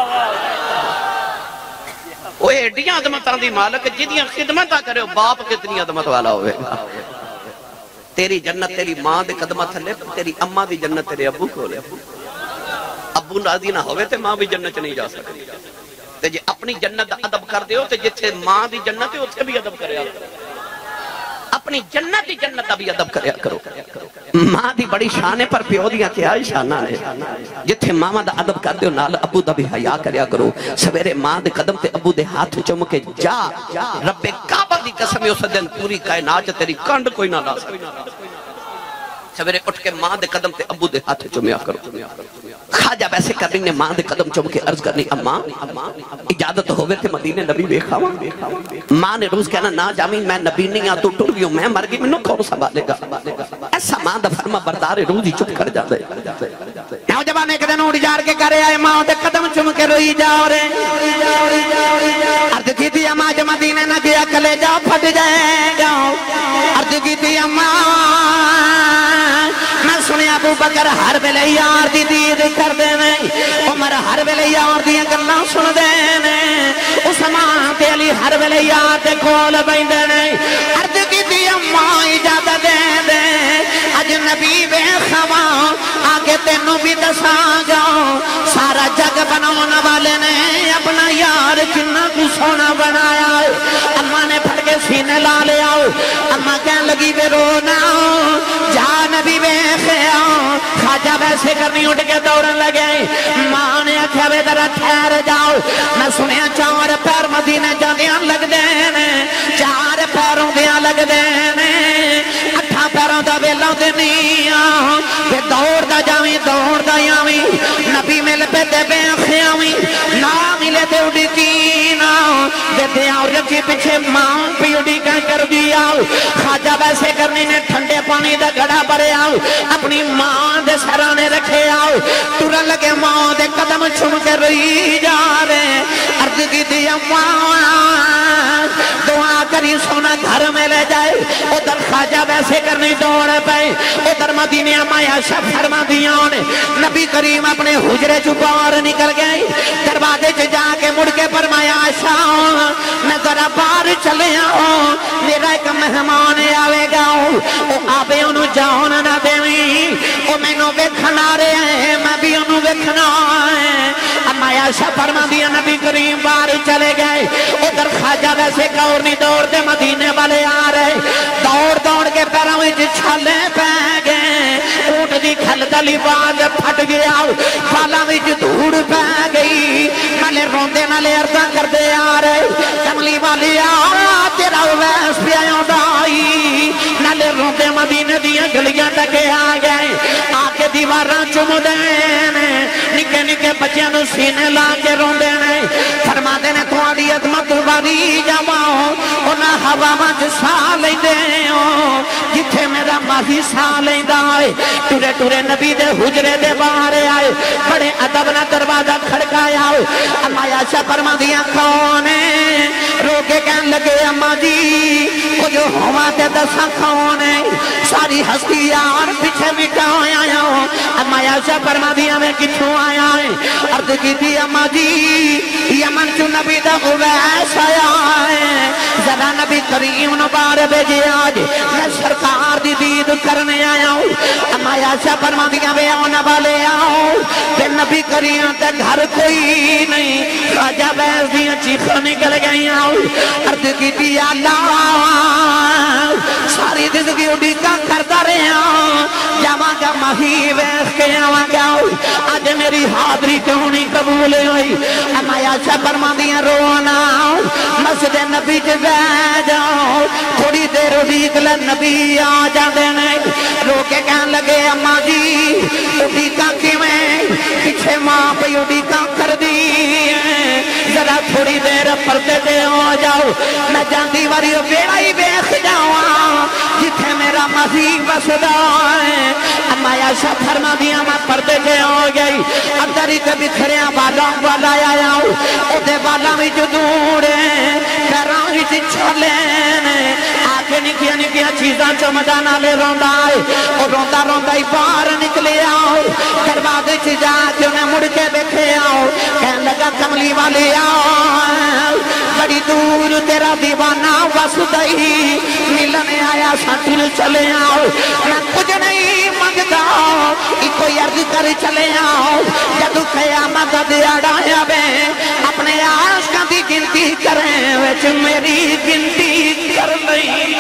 وہ ایڈیاں عظمتاں دی مالک جدیاں خدمتاں کرے ہو باپ کتنی عظمت والا ہوئے گا تیری جنت تیری ماں دے قدمہ تھلے تیری اماں دی جنت تیرے ابو کو لے ابو راضی نہ ہوئے تے ماں بھی جنت نہیں جا سکتی تے جے اپنی جنت دا ادب کر دیو تے جتھے ماں دی جنت ہے اتھے بھی ادب کریا اپنی جنت دی جنت دا بھی ادب کریا کرو ماں دی بڑی شانے پر پیو دیاں کیا شانہ ہے جتھے ماں دا ادب کر دیو نال ابو دا بھی حیاء کریا کرو سویرے ماں دے قدم تے ابو دے ہاتھ چمکے جا رب کعبہ دی قسم اس دن پوری کائنات تیری کنڈ کوئی نہ لا سکتا سویرے اٹھ کے ماں دے قدم تے ابو دے ہاتھ چمیا کرو خواجہ ویسے کرنی نے ماں دے قدم چم کے عرض کرنی اماں اجازت ہوئے تھے مدینے نبی بیکھاواں ماں نے روز کہنا نا جامی میں نبی نہیں آتو ٹر گیوں میں مر گئی منو کون سنبھالے گا ایسا ماں دا فرما بردار روز ہی چپ کر جاتے نوجوان ایک دن اڑ جار کے کرے آئے ماں دے قدم چم کے روئی جاؤ رے عرض کی تھی اماں جو مدینے نہ گیا کلے جاؤ پھٹ جائے جاؤ عرض کی تھی اماں میں سنے ابو بکر ہر ویلے یار دی دید کر دے نہیں عمر ہر ویلے یار دیاں گلاں سن دے نہیں عثمان تے علی ہر ویلے یار دے کول بیندے نہیں عرض کیتی اماں اجازت دے دے اج نبی ویکھاواں آگے تینوں بھی دساں گا سارا جگ بناون والے نے اپنا یار کنا کو سونا بنایا اماں نے پھٹ کے سینے لا لیا اماں کہن لگی وے رونا جا نبی ویکھیا خواجہ ویسے کرنی اٹھ کے دوڑن لگے ماں نے آکھیا وے ذرا ٹھہر جاؤ میں سنیا چار پیر مدینے جاندیاں لگ دے نے چار پیروں دیاں لگ دے نے اٹھا پیروں دا ویلا دنیا تے دوڑ دا جاویں دوڑ دا یاویں نبی مل پہ تے بے خیاویں نہ ملے تے اڑی کینا دے تے اور رکھی پیچھے ماں پی اڑی کہیں کر دیا خواجہ ویسے کرنی نے ٹھنڈے پانی دا گھڑا بھرے آؤ اپنی ماں دے سرانے رکھے آؤ ترن لگے ماں دے قدم چھم کے روئی جا رہے عرض کی دیا ماں دعا کری سونا گھر میں لے جائے ادھر خواجہ ویسے کرنی دوڑ پہ ادھر مدینے مایا شب فرما دیا نبی کریم اپنے حجرے چو باہر نکل گئی دروازے چ جا کے مڑ کے فرمایا عائشہ میں ذرا باہر چلے آؤں میرا ایک مہمان آوے گا او آبے انہوں جاؤن نہ دیویں او میں نو ویکھنا رہے ہیں میں بھی انہوں ویکھنا ہے اما عائشہ فرما دیا نبی کریم بار چلے گئے ادھر خواجہ ویسے گور نہیں دوڑ دے مدینے والے آ رہے دوڑ دوڑ کے پیروں میں چھالے پہ گئے اونٹ دی کھل دا لباس پھٹ گیا پالا میں دھوڑ پہ گئی نالے روندے نالے عرضہ کر دے آ رہے کملی والی آ تیرا ویس پہ آئیں دائی نالے روندے مدینے دیا گلیاں تکے آ گئے آکے دیواراں چم دینے نکے نکے بچیاں نو سینے لا کے روندے نے فرما دینے تو آدھی عظمت واری جاؤں انہاں ہوا مجھ سا لیں دے جتھے میرا ماضی سا لیں دائے ٹورے ٹورے نبی دے حجرے دے باہر آئے بڑے ادب نہ دروازہ کھڑکایا اما عائشہ فرما دیا کونے روکے کہن لگے اما جی وہ جو ہوا تے دسا کونے ساری ہستی یار پیچھے مٹا آیا ہوں اما عائشہ فرما دیا میں کچھوں آیا ہے عرض کی تھی اما جی یمن چو نبی دا اویس آیا ہے ذرا نبی کریم نبار بھیجے آج میں سرکار دی دید کرنے آیا ہوں اما عائشہ فرما دیا میں آنا والے آؤں کہ نبی کریم تے گھر کوئی نہیں خواجہ بیس دیا چیخوں نکل گئی آؤں عرض کی تھی اللہ ساری زندگی اڈی کا کرتا رہے آؤں جاواں گا مہی ویخ کے آواں گا آج میری حاضری کیوں نہیں قبول ہوئی اما عائشہ فرما دیا رونا مسجد نبی جے بہ جاؤ تھوڑی دیر اڈیک لے نبی آ جا دینے رو کے کہن لگے اما جی اڈیکا کی میں پیچھے ماں پہ اڈیکا کر دی ذرا تھوڑی دیر پردے دے ہو جاؤ میں جاندی واریو بیڑا ہی بیخ جاؤں جتھے میرا مزید بسدا ہے اما عائشہ فرما دیا میں پردے دے ہو گئی اندر ہی کبھی کھڑیاں بالا والا آیا او دے بالا میں جو دوڑے پیران ہی چھلے آکے نکیا نکیا چیزاں چمدانا لے روندا ہے اور روندا روندا ہی باہر نکلے آؤ دروازے چھ جا کے انہیں مڑ کے بیٹھے آؤ کہنے لگا کملی والے آؤ بڑی دور تیرا دیوانہ وسدائی ملنے آیا ساتھل چلے آؤ میں کچھ نہیں مانگتا کوئی عرض کر چلے آؤ جدو قیامت دیاڑا آیا بے اپنے عاشقاں دی گنتی کریں وچ میری گنتی کر لئی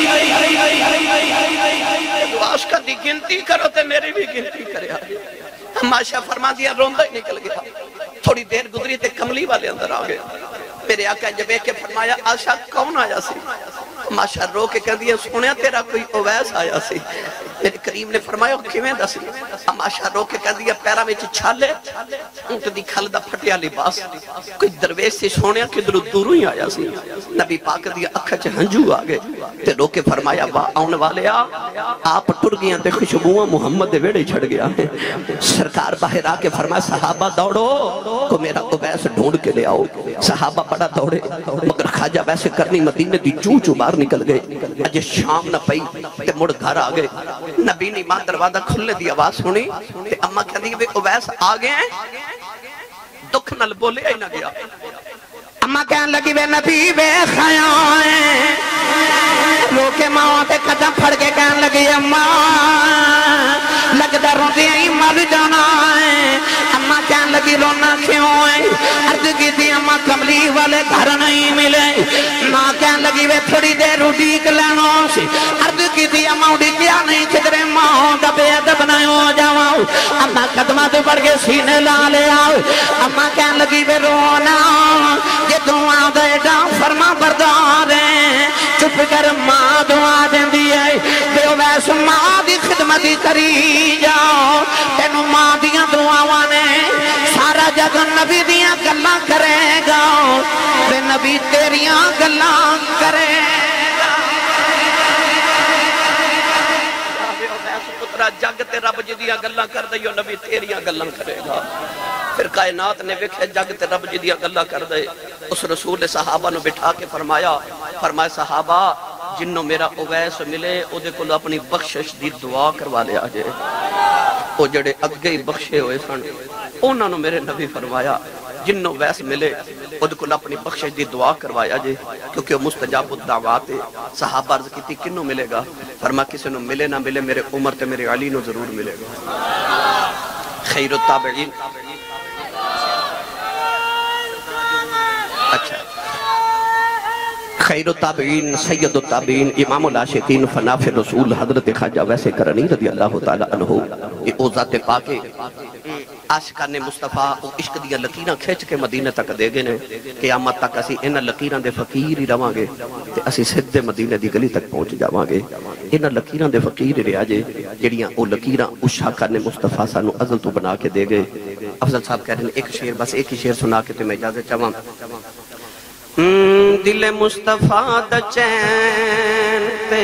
عاشقاں دی گنتی کرو تے میری بھی گنتی کرے اما عائشہ فرما دیا روندہ ہی نکل گیا تھوڑی دیر گزری تے کملی والے اندر آ گئے میرے آقا جب ایک کے فرمایا عائشہ کون آیا سی اما عائشہ رو کے کہہ دیا سنیا تیرا کوئی اویس آیا سی میرے کریم نے فرمایا کیویں دسی اما عائشہ رو کے کہہ دیا پیرا وچ چھالے اونٹ دی کھل دا پھٹیا لباس کوئی درویش سے سونیا کدھروں دوروں ہی آیا سی نبی پاک دی اکھاں چ ہنجو آ گئے تے رو کے فرمایا واہ آون والے آ آپ ٹر گیاں تے خوشبوواں محمد دے ویڑے چھڑ گیا ہے سرکار باہر آ کے فرمایا صحابہ دوڑو کو میرا اویس ڈھونڈ کے لے آؤ صحابہ بڑا دوڑے مگر خواجہ ویسے کرنی مدینے دی چوں چوں باہر نکل گئے اجے شام نہ پئی تے مڑ گھر آ گئے نبی نے ماں دروازہ کھلنے دی آواز سنی تے اماں کہندی کہ اویس آ گئے ہیں دکھ نال بولے ہی نہ گیا اماں کہن لگی وے نبی بے خیائیں رو کے ماں تے قدم پھڑ کے کہن لگی اماں لگتا روندی ہی مر جانا ہے اماں کہن لگی رونا کیوں ہے عرض کی تھی اماں کملی والے گھر نہیں ملے ماں کہن لگی وے تھوڑی دیر اڈیک لینا سی عرض کی تھی اماں اڈیکیا نہیں کدرے ماں دا بے ادب نہ ہو جاؤ اماں قدمہ تو پڑھ کے سینے لا لے آؤ اماں کہن لگی وے رونا یہ دعا دے ڈا فرما بردار ہے چپ کر ماں دعا دیں دیئے بے ویس ماں دی خدمتی کری جاؤ تینو ماں دیاں دعاوانے سارا جگ نبی دیاں گلاں کرے گا بے نبی تیریاں گلاں کرے گا پترا جگ تے رب جی دیاں گلاں کر دئیو نبی تیریاں گلاں کرے گا پھر کائنات نے ویکھے جگ تے رب جی دیاں گلاں کر دے اس رسول نے صحابہ نو بٹھا کے فرمایا فرمایا صحابہ جنوں میرا اویس ملے او دے کول اپنی بخشش دی دعا کروا لے آجے او جڑے اگے ہی بخشے ہوئے سن انہاں نو میرے نبی فرمایا جنوں ویس ملے او دے کول اپنی بخشش دی دعا کروایا جے کیونکہ وہ مستجاب الدعوات صحابہ عرض کی تھی کنوں ملے گا؟ فرما کسی نو ملے نہ ملے میرے عمر تے میرے علی نو ضرور ملے گا. خیر التابعین اچھا خیر التابعین سید التابعین امام العاشقین فناف رسول حضرت خواجہ ویسے کرنی رضی اللہ تعالیٰ عنہ یہ او ذات پاکے عاشقان مصطفیٰ او عشق دیا لکیران کھیچ کے مدینہ تک دے گئے نے قیامت تک اسی انہ لکیران دے فقیر ہی رواں گے تے اسی سدھے مدینہ دی گلی تک پہنچ جاواں گے. انہ لکیران دے فقیر رہا جے جڑیاں او لکیران عاشقان مصطفیٰ سانو ازل تو بنا کے دے گئے. افضل صاحب کہہ رہے ہیں ایک شعر بس ایک ہی شعر سنا کے تے میں اجازت چاہواں. دل مصطفیٰ دا چین تے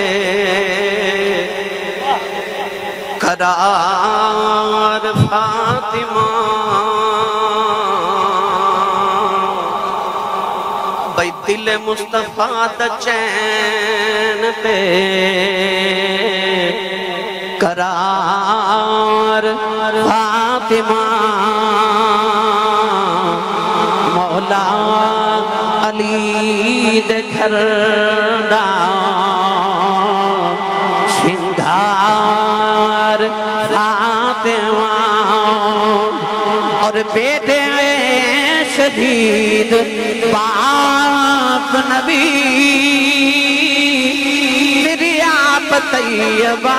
قرار فاطمہ بھئی دل مصطفیٰ دا چین تے قرار فاطمہ مولا علی دے گھر دا شنگار فاطمہ اور بیٹے شہید باپ نبی میری آپ طیبہ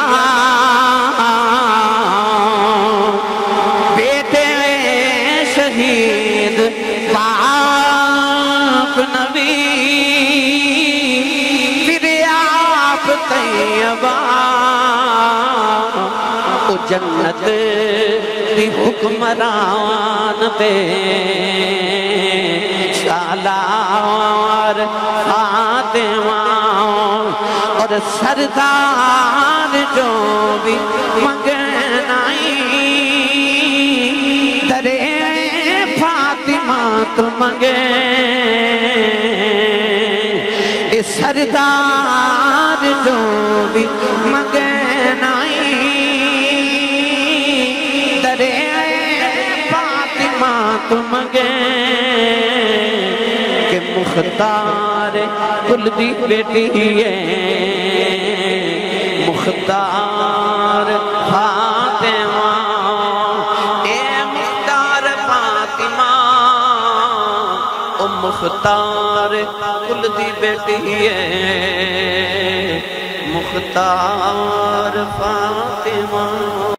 بیٹے شہید باپ نبی پھر آپ طیبہ او جنت دی حکمران پہ سالار فاطمہ اور سردار جو بھی منگنائی درے فاطمہ تو منگے اس سردار جو بھی منگنائی درے فاطمہ تو منگے کہ مختار کل دی بیٹی ہے مختار فاطمہ اے مختار فاطمہ او مختار کل دی بیٹی ہے مختار فاطمہ